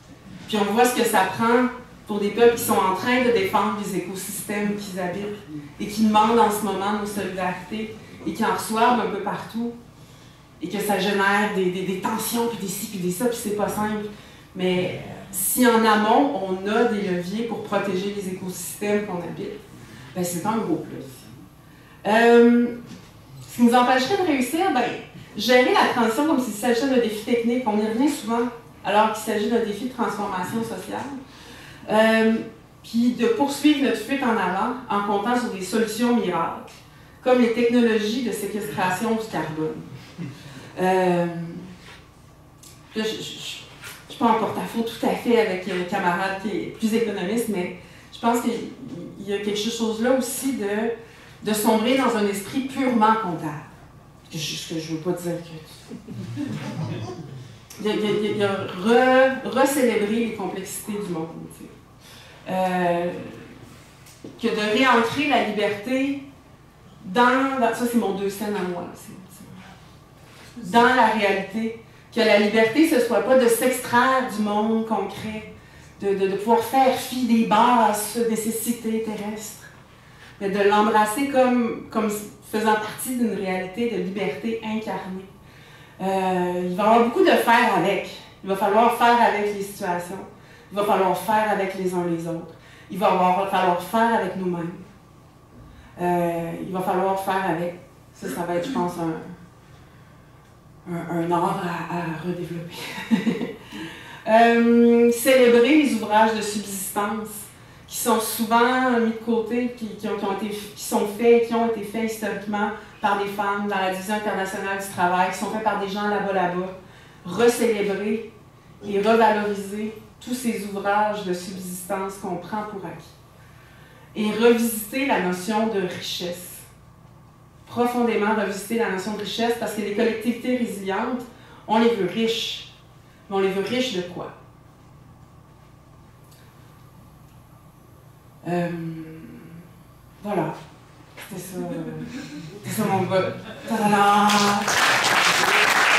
Puis on voit ce que ça prend pour des peuples qui sont en train de défendre les écosystèmes qu'ils habitent et qui demandent en ce moment nos solidarités et qui en reçoivent un peu partout et que ça génère des, des, des tensions, puis des ci, puis des ça, puis c'est pas simple. Mais si en amont, on a des leviers pour protéger les écosystèmes qu'on habite, ben c'est un gros plus. Euh, ce qui nous empêcherait de réussir, ben, gérer la transition comme s'il s'agissait d'un défi technique, on y revient souvent alors qu'il s'agit d'un défi de transformation sociale. Euh, puis de poursuivre notre fuite en avant en comptant sur des solutions miracles, comme les technologies de séquestration du carbone. Euh, là, je ne suis pas en porte-à-faux tout à fait avec un camarade qui est plus économiste, mais je pense qu'il y a quelque chose là aussi de, de sombrer dans un esprit purement comptable. Ce que je ne veux pas dire que... Il y a, il y a, il y a re, recélébrer les complexités du monde. Tu sais. Euh, que de réancrer la liberté dans, dans ça c'est mon deux cents à moi, là, c'est, c'est, dans la réalité. Que la liberté, ce ne soit pas de s'extraire du monde concret, de, de, de pouvoir faire fi des basses nécessités terrestres, mais de l'embrasser comme, comme faisant partie d'une réalité de liberté incarnée. Euh, il va y avoir beaucoup de faire avec. Il va falloir faire avec les situations. Il va falloir faire avec les uns les autres. Il va avoir, falloir faire avec nous-mêmes. Euh, il va falloir faire avec. Ça, ça va être, je pense, un, un, un art à, à redévelopper. euh, célébrer les ouvrages de subsistance qui sont souvent mis de côté, qui, qui, ont, qui, ont été, qui sont faits, qui ont été faits historiquement par des femmes dans la Division internationale du travail, qui sont faits par des gens là-bas, là-bas. Recélébrer et revaloriser tous ces ouvrages de subsistance qu'on prend pour acquis. Et revisiter la notion de richesse. Profondément revisiter la notion de richesse, parce que les collectivités résilientes, on les veut riches. Mais on les veut riches de quoi? Euh, voilà. C'était ça. C'était ça mon gars. Ta-da-da!